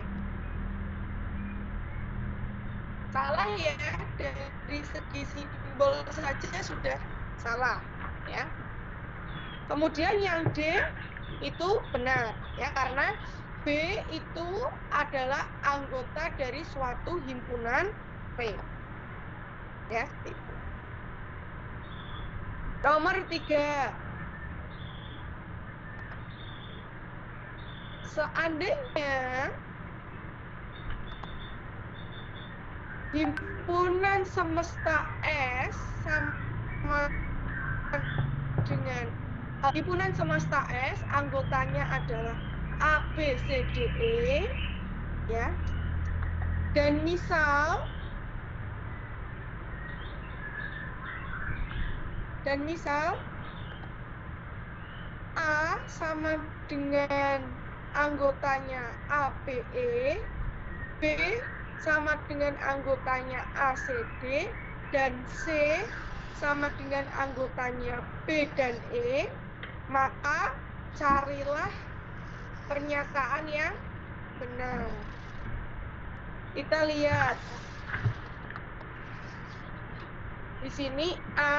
Salah ya, dari segi simbol saja sudah salah, ya. Kemudian yang D itu benar, ya, karena B itu adalah anggota dari suatu himpunan P. Ya, seperti itu. Nomor 3. Seandainya himpunan semesta S sama dengan himpunan semesta S, anggotanya adalah A, B, C, D, E, ya. Dan misal A sama dengan anggotanya A, B, E, B sama dengan anggotanya A, C, D, dan C sama dengan anggotanya B dan E, maka carilah pernyataan yang benar. Kita lihat di sini A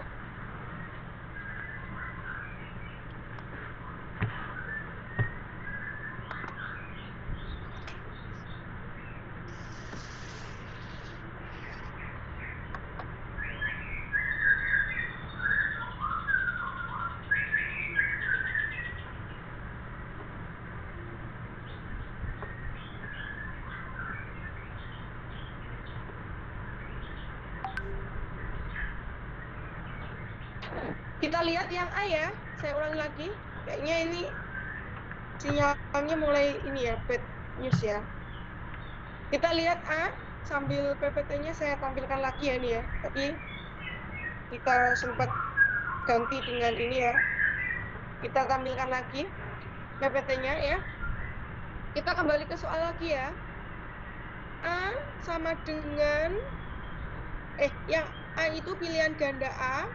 kita lihat yang A ya, saya ulangi lagi. Kayaknya ini sinyalnya mulai ini ya, bad news ya. Kita lihat A, sambil PPT-nya saya tampilkan lagi ya ini ya. Tadi kita sempat ganti dengan ini ya. Kita tampilkan lagi PPT-nya ya. Kita kembali ke soal lagi ya. A sama dengan yang A itu pilihan ganda A.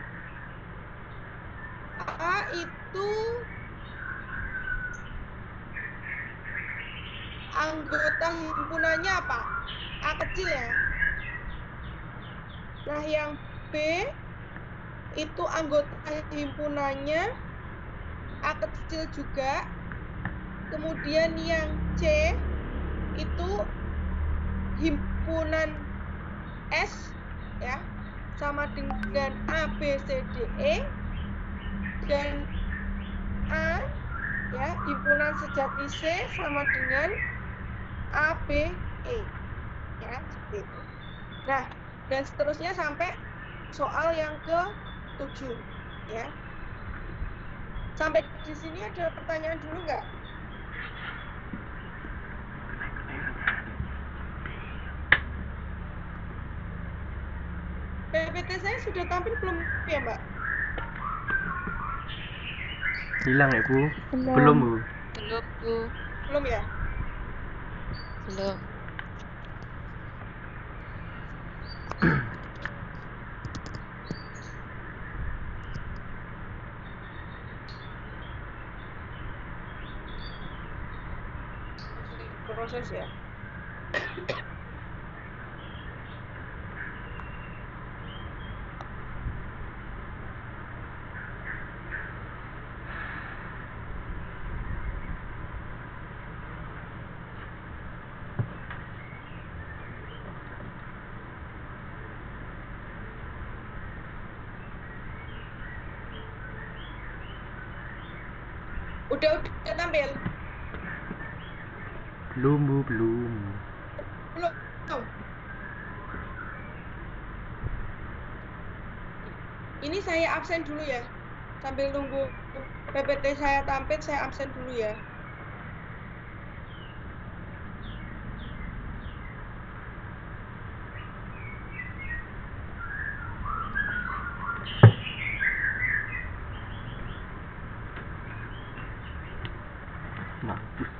A itu anggota himpunannya apa? A kecil ya. Nah, yang B itu anggota himpunannya A kecil juga. Kemudian yang C itu himpunan S ya, sama dengan A, B, C, D, E. Dan A ya, himpunan sejati C sama dengan A, B, E. Ya, seperti itu. Nah, dan seterusnya sampai soal yang ke-7 ya. Sampai di sini ada pertanyaan dulu nggak? PPT saya sudah tampil belum ya, Mbak? Hilang ya, Bu? Belum. Belum, Bu. Belum, Bu. Belum ya? Belum. Proses ya. Udah tampil. Belum, Bu, belum. Belum. Ini saya absen dulu ya. Sambil nunggu PPT saya tampil, saya absen dulu ya. Mampus.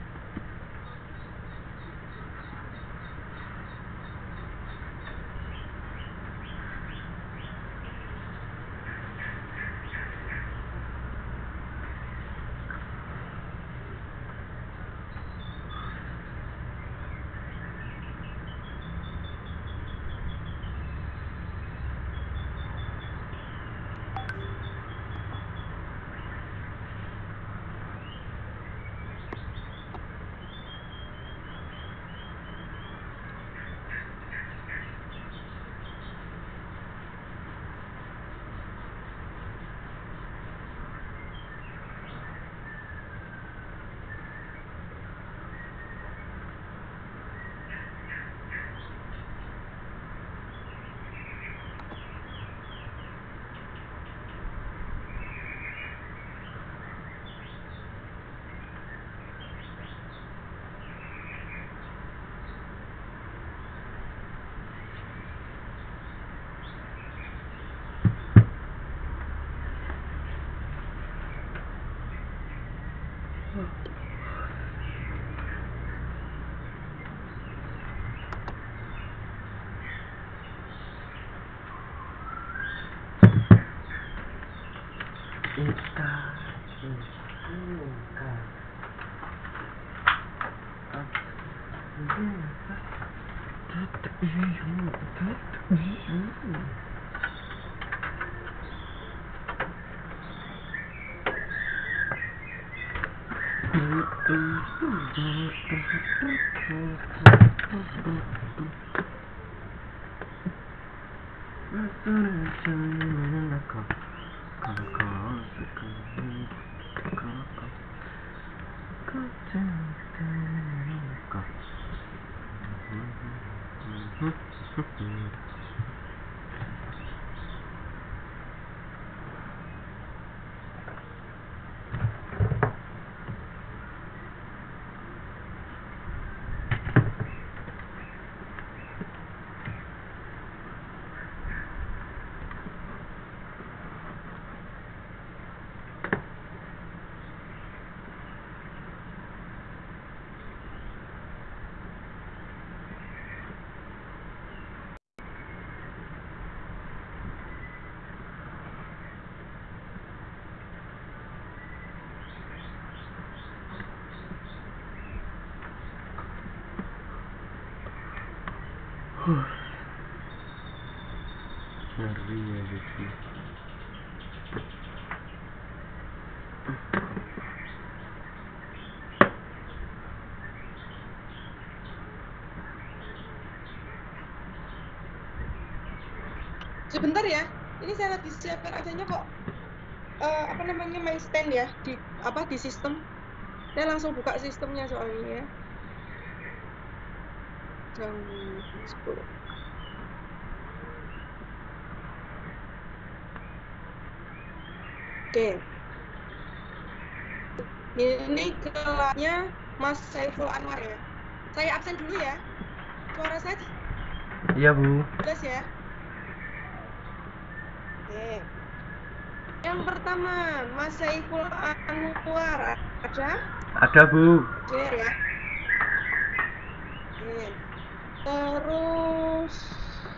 Ngeri ya gitu. Sebentar ya. Ini saya lagi siapkan adanya kok. Apa namanya, main stand ya di sistem. Saya langsung buka sistemnya soalnya ya. Jam 10. Oke. Ini kelasnya Mas Saiful Anwar ya. Saya absen dulu ya. Suara saya Iya, Bu. jelas ya. Oke. Yang pertama, Mas Saiful Anwar ada? Ada, Bu. Clear ya. Oke. Terus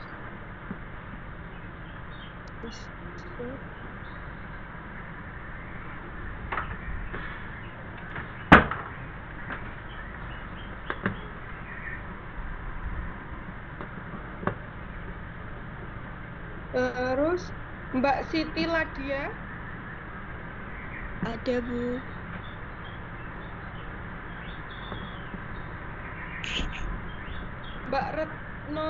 Mbak Siti Ladia Ada, Bu. Mbak Retno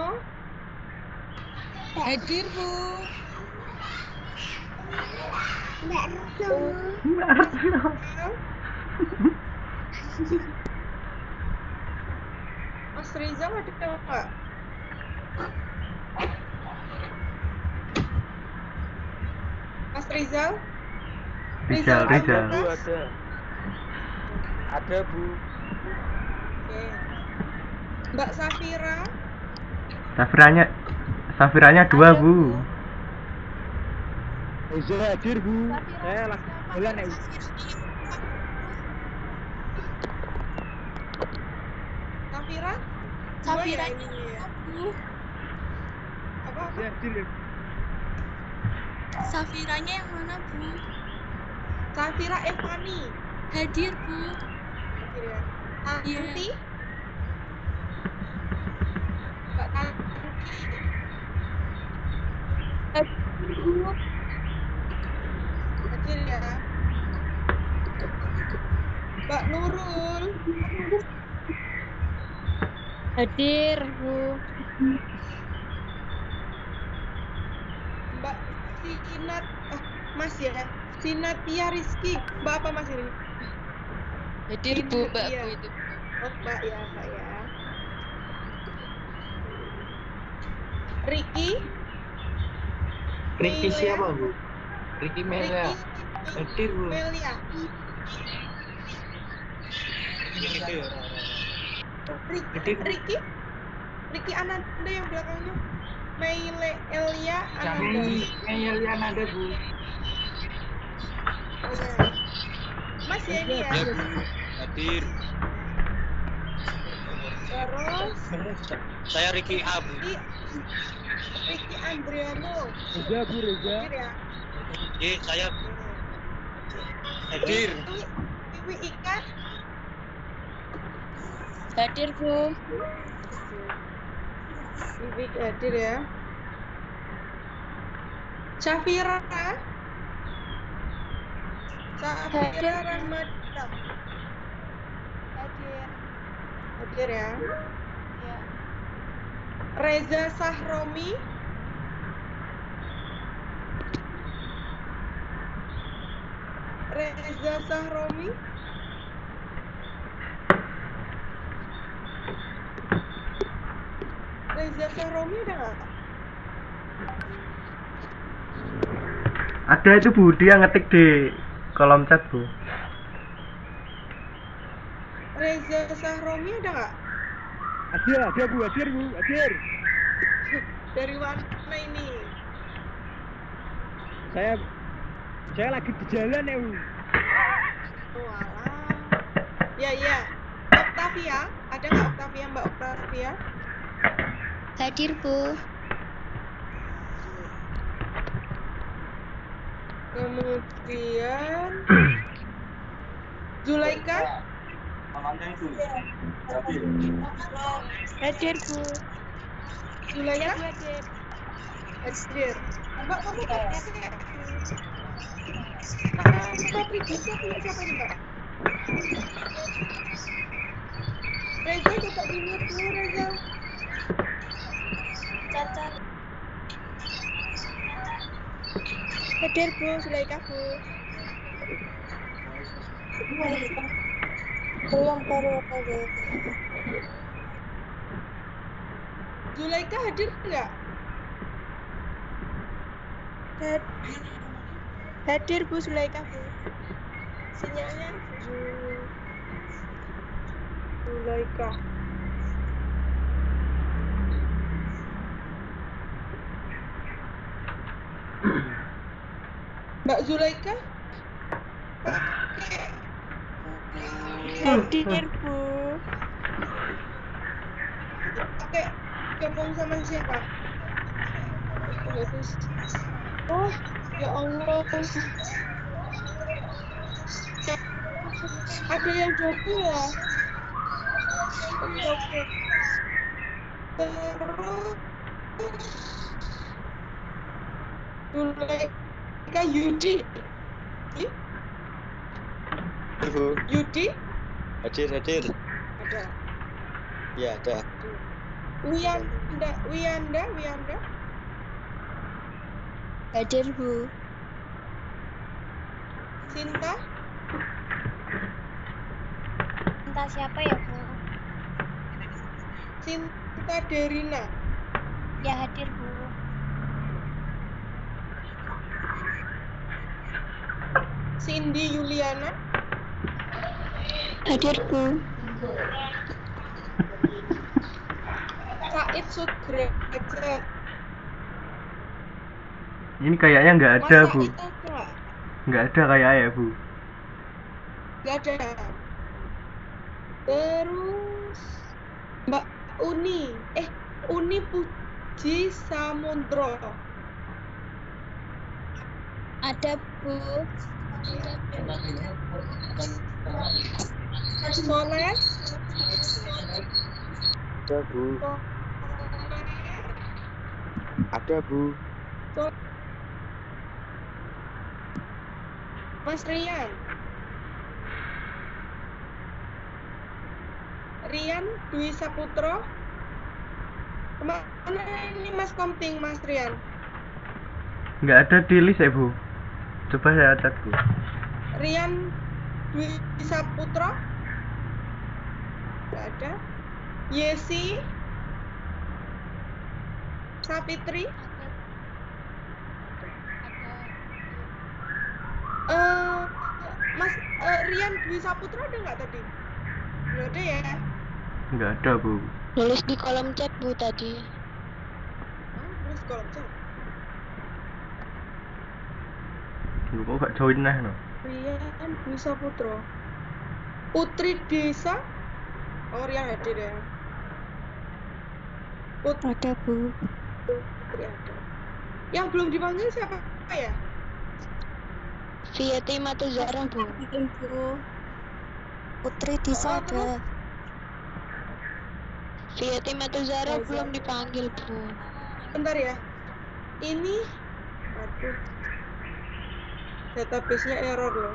Hadir, Bu. Mbak Retno. Rizal ada nggak? Mas Rizal? Rizal. ada Bu, kah? ada. Ada, Bu. Oke. Mbak Safira? Safiranya 2, Bu. Reza hadir, Bu. Saya lagi jalan ya, Bu. Safira? Safira Dua ya ini ya. Bu. Apa? Saya hadir ya, Bu. Safiranya yang mana, Bu? Safira Evani. Hadir, Bu. Hadir ya. Iya. Tanti? Mbak Tanti? Hadir ya. Mbak Nurul? Hadir, Bu. Mbak Sinat, Mas ya, Sinatia Rizky. Mbak apa Mas ini? Hadir Bu, Mbak Iya. Bu itu. Oh Mbak ya, Mbak ya. Ricky? Ricky Melia? siapa, Bu? Ricky Melia. Ricky Hadir, Bu. Melia. Ricky Ananda yang belakangnya. Meile Elia Ananda. Melia ada, Bu. Oke. Mas ya ini ya. Hadir. Terus Saya Ricky Abu. Ricky Andriano. Reza, Bu, Reza. Hadir ya. Saya hadir. Wiwi Ika. Hadir, Bu. Wiwi hadir ya. Syafira. Syafira Rahmata. Hadir. Hadir ya. Ya. Reza Sahromi. Reza Sahromi. Reza Sahromi ada nggak? Ada itu Bu, dia ngetik di kolom chat, Bu. Reza Sahromi ada nggak? Ada, Bu, hadir, Bu, hadir. Dari mana ini? Saya lagi di jalan ya, Bu. Oh alah. Ya ya. Octavia, ada nggak Octavia, Mbak Octavia? Hadir, Bu. Kemudian Zulaika. Hadir, Bu. Zulaika. Hadir. Hadir. Mbak kamu pakai Patrick siapa ini Mbak? Reza coba di mute dulu Reza. Cacat. Hadir, Bu. Zulaika, Bu. Belum baru hadir. Zulaika hadir nggak? Hadir, Bu. Zulaika, Bu. Sinyalnya Zulaika. Mbak Zulaika? hadir, Bu. Pakai gabung sama siapa? Oh, ya Allah. Ada yang joki ya? Oke. Terus Zulaika Yudi. Bu. Yudi? Hadir. Ada. Ya, ada. Wiyanda. Hadir, Bu. Sinta. entah siapa ya, Bu. Sinta Derina. Ya hadir Bu. Cindy Yuliana. Hadir Bu. Said Sudrajat. Ini kayaknya nggak Mas ada, Bu. Said ada. Nggak ada kayaknya, Bu. Nggak ada. Terus Mbak Uni. Uni Puji Samudro. Ada Bu. Soleh. Ada Bu. Ada Bu. Mas Rian. Rian Dwi Saputro. Kemana ini Mas Komting, Mas Rian? Nggak ada di list ya, Bu. Coba saya chat, Bu. Rian Dwi Saputro. Nggak ada. Yesi Sapitri. Mas Rian Dwi Saputro ada nggak tadi? Nggak ada ya? Nggak ada, Bu. Nulis di kolom chat Bu tadi. Terus kolom chat. Lu kok gak join lah, no? Rian Dwi Saputro. Putri Desa. Oh, Rian hadir ya. Ada Bu. Putri ada. Yang belum dipanggil siapa ya? Vieti Matuzara Bu. Bu. Putri Disa ada. Vieti Matuzara belum dipanggil Bu. Bentar ya. Ini, aduh, database-nya error loh.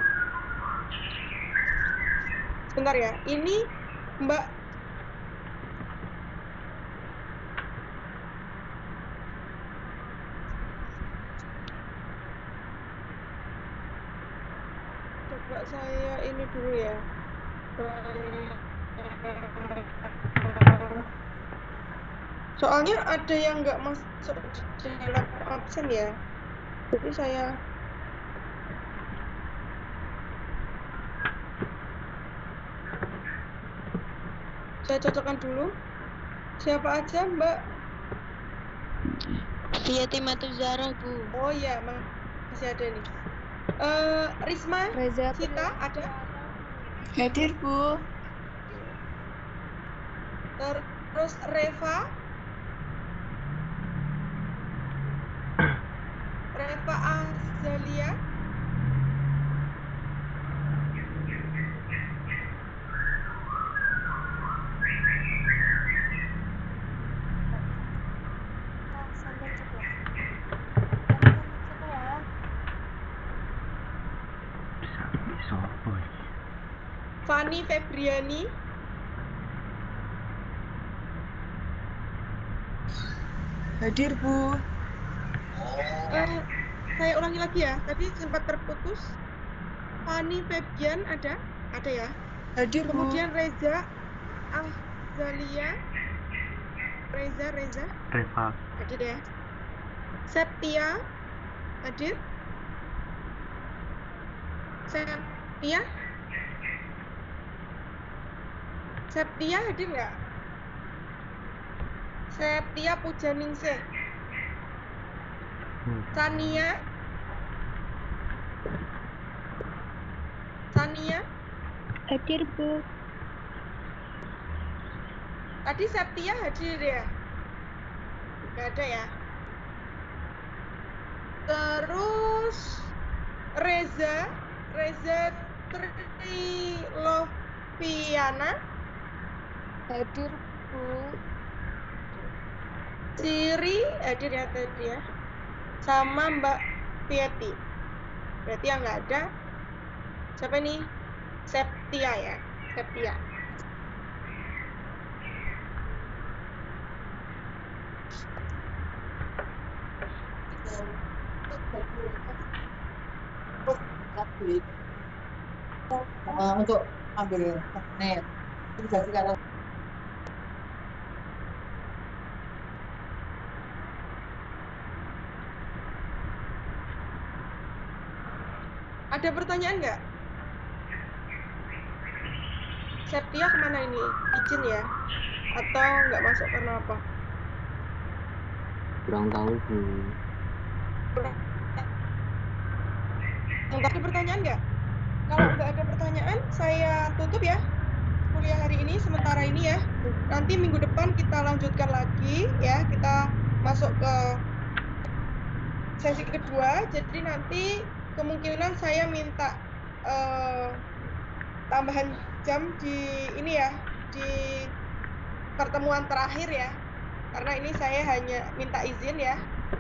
Sebentar ya. Ini Mbak coba saya ini dulu ya. Soalnya ada yang nggak masuk dalam absen ya. Jadi saya cocokkan dulu. Siapa aja Mbak? Vieti Matuzara Bu. Oh iya, masih ada nih. Risma, Reza Cita ada. hadir Bu. Terus Reva Azalia. Bisa apa ini? Fani Febriani. Hadir Bu. Saya ulangi lagi ya. Tadi sempat terputus. Fani Febian ada? Ada ya. Hadir Bu. Kemudian Reza Azalia. Reza. Reva. Hadir ya. Septia hadir. Septia hadir nggak? Septia Pujaningsih. Sania Hadir Bu. tadi Septia hadir ya? Nggak ada ya? Terus Reza Triloviana. Hadir Bu. Siri hadir ya tadi ya? Sama Mbak Vieti. Berarti yang nggak ada siapa nih? Septia ya, Septia. Untuk ambil net. Itu jadi kata Ada pertanyaan nggak? Septia kemana ini? Izin ya? Atau nggak masuk karena apa? Kurang tahu Bu. Ada pertanyaan nggak? Kalau nggak ada pertanyaan, saya tutup ya kuliah hari ini, sementara ini ya. Nanti minggu depan kita lanjutkan lagi ya. Kita masuk ke sesi kedua. Jadi nanti kemungkinan saya minta tambahan jam di ini ya, di pertemuan terakhir ya. Karena ini saya hanya minta izin ya.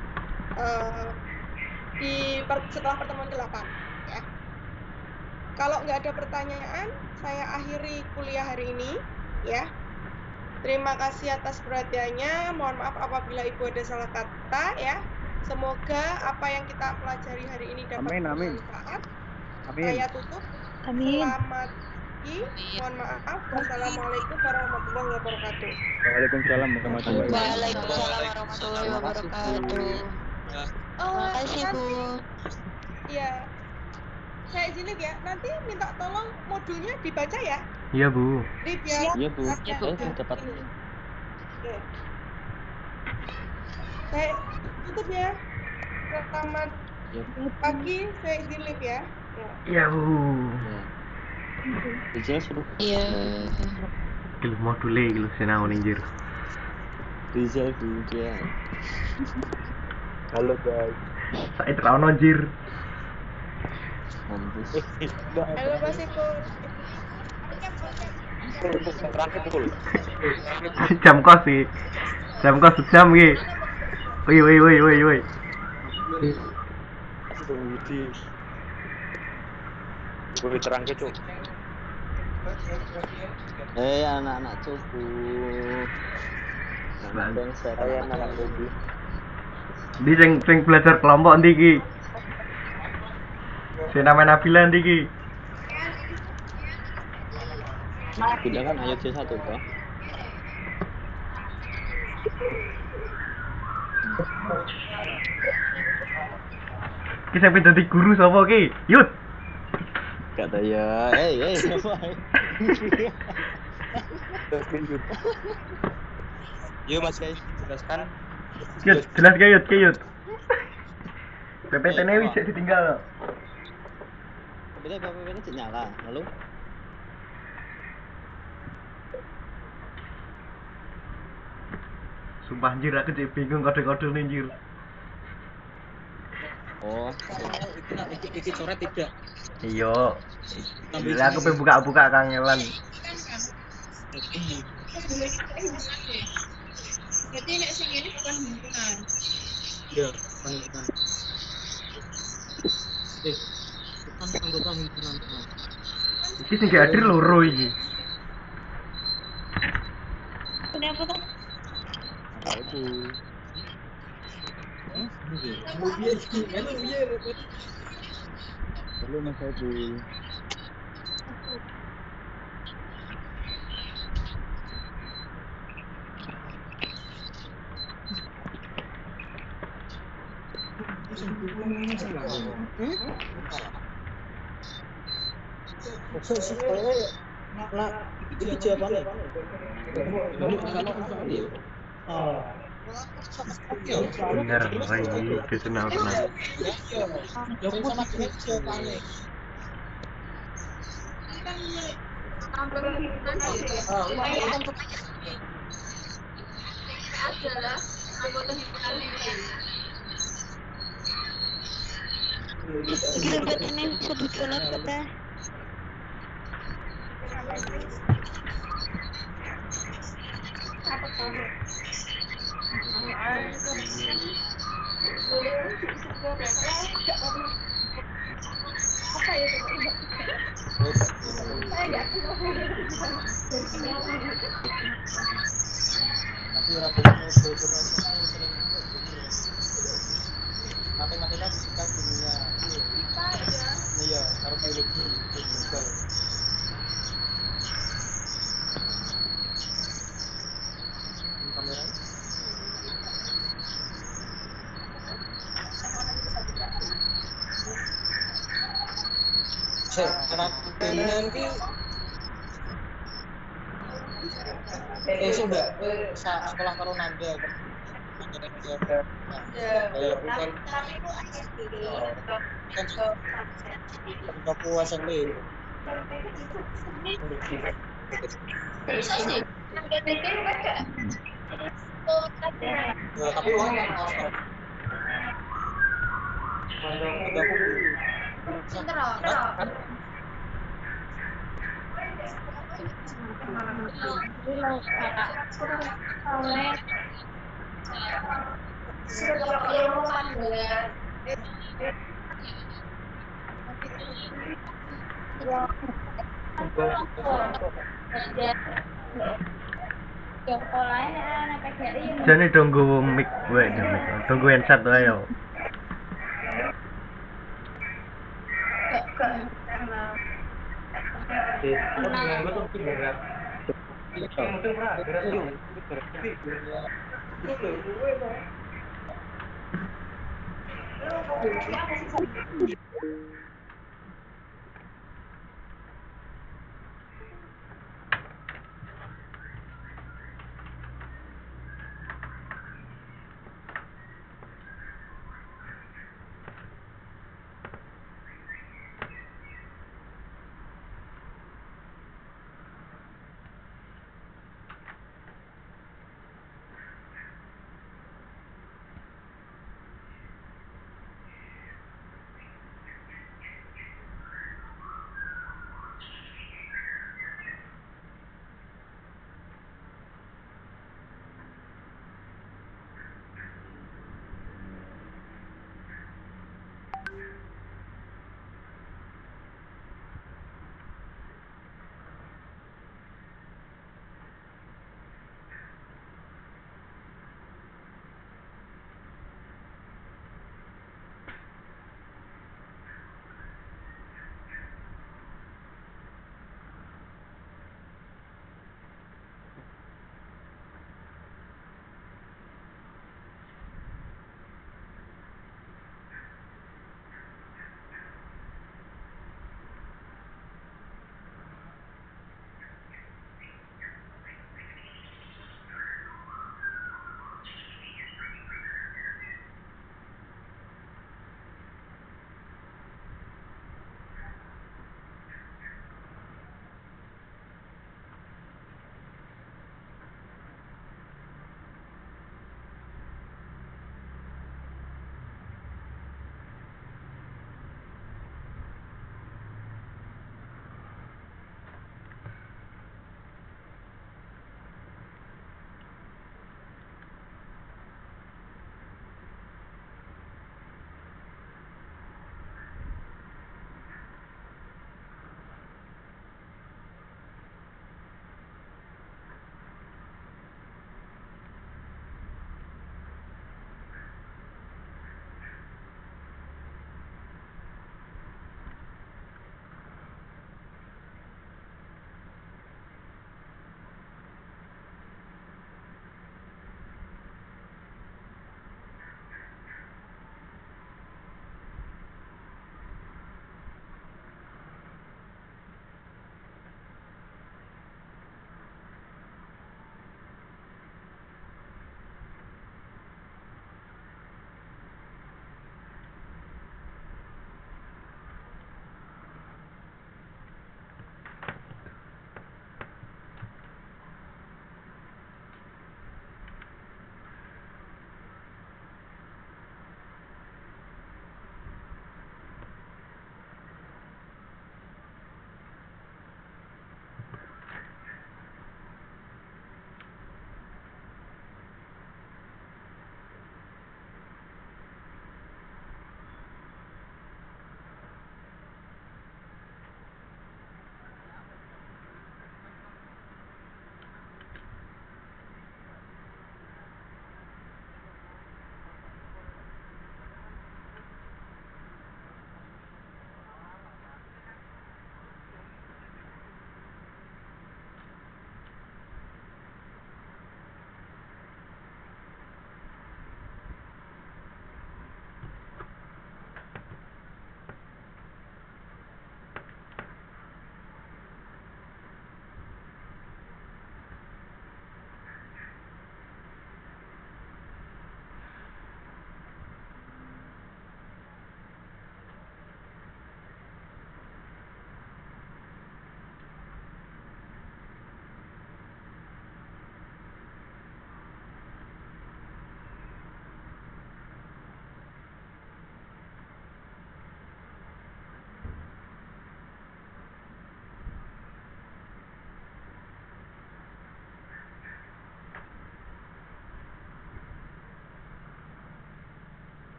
Setelah pertemuan ke-8 ya. Kalau nggak ada pertanyaan, saya akhiri kuliah hari ini ya. Terima kasih atas perhatiannya. Mohon maaf apabila Ibu ada salah kata ya. Semoga apa yang kita pelajari hari ini dapat bermanfaat. Saya tutup. Amin. Selamat pagi. Mohon maaf. Wassalamualaikum warahmatullahi wabarakatuh. Waalaikumsalam warahmatullahi wabarakatuh. Waalaikumsalam warahmatullahi wabarakatuh. Terima kasih Bu. Iya. Saya izin ya. Nanti minta tolong modulnya dibaca ya. Iya Bu. Jadi biar Iya Bu. ada- Saya dapat. Oke. Saya tutup ya. Selamat Ya. pagi. Saya izin live ya. Ya. Iya Bu. Ya. Rizal suruh. Iya. Iki lho module iki lho sinau ninjir. Rizal Bu ya. Halo guys. Saiki terawno anjir. Mampus. Halo Mas Eko. Jam kos sih. Jam kos jam iki. Woi. Budi. Boleh terang ke Cuk. Anak-anak cupu. Bang saya anak Budi. Di sing belajar kelompok ndi iki? Sing namanya Nabila ndi iki? Tidak kan ayat C1 Pak. Ki sampe dadi guru sapa ki? Yut. Gak ada ya. Siapa? Yuk Mas guys, jelaskan. Yut, jelas ke Yut. PPT-ne wis ditinggal. Bila PPT-nya nyala, lalu Sumpah anjir aku jadi bingung kode-kode ninjir. oh, iki coret tidak. Iya. Gila aku pengen buka-buka kangelan. Jadi nek sing ini bukan himpunan. Ya, kan. Bukan anggota himpunan. Iki sing gak hadir loro iki. Kenapa tuh? Aku. Perlu Mas Abu. Itu jawabannya. Bener, ini kesenal tenang. Iki dompet ini bisa dicolot kata. Matematika, fisika, kimia. Iya, harus biologi. Kamera. nanti sudah sekolah karo nanda Tapi aku aja sendiri. udah puas nih Bisa sih. tapi uang udah Jane dong nggowo mic wae mic. Dong nggowo headset wae yo.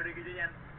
Ricky Junyan.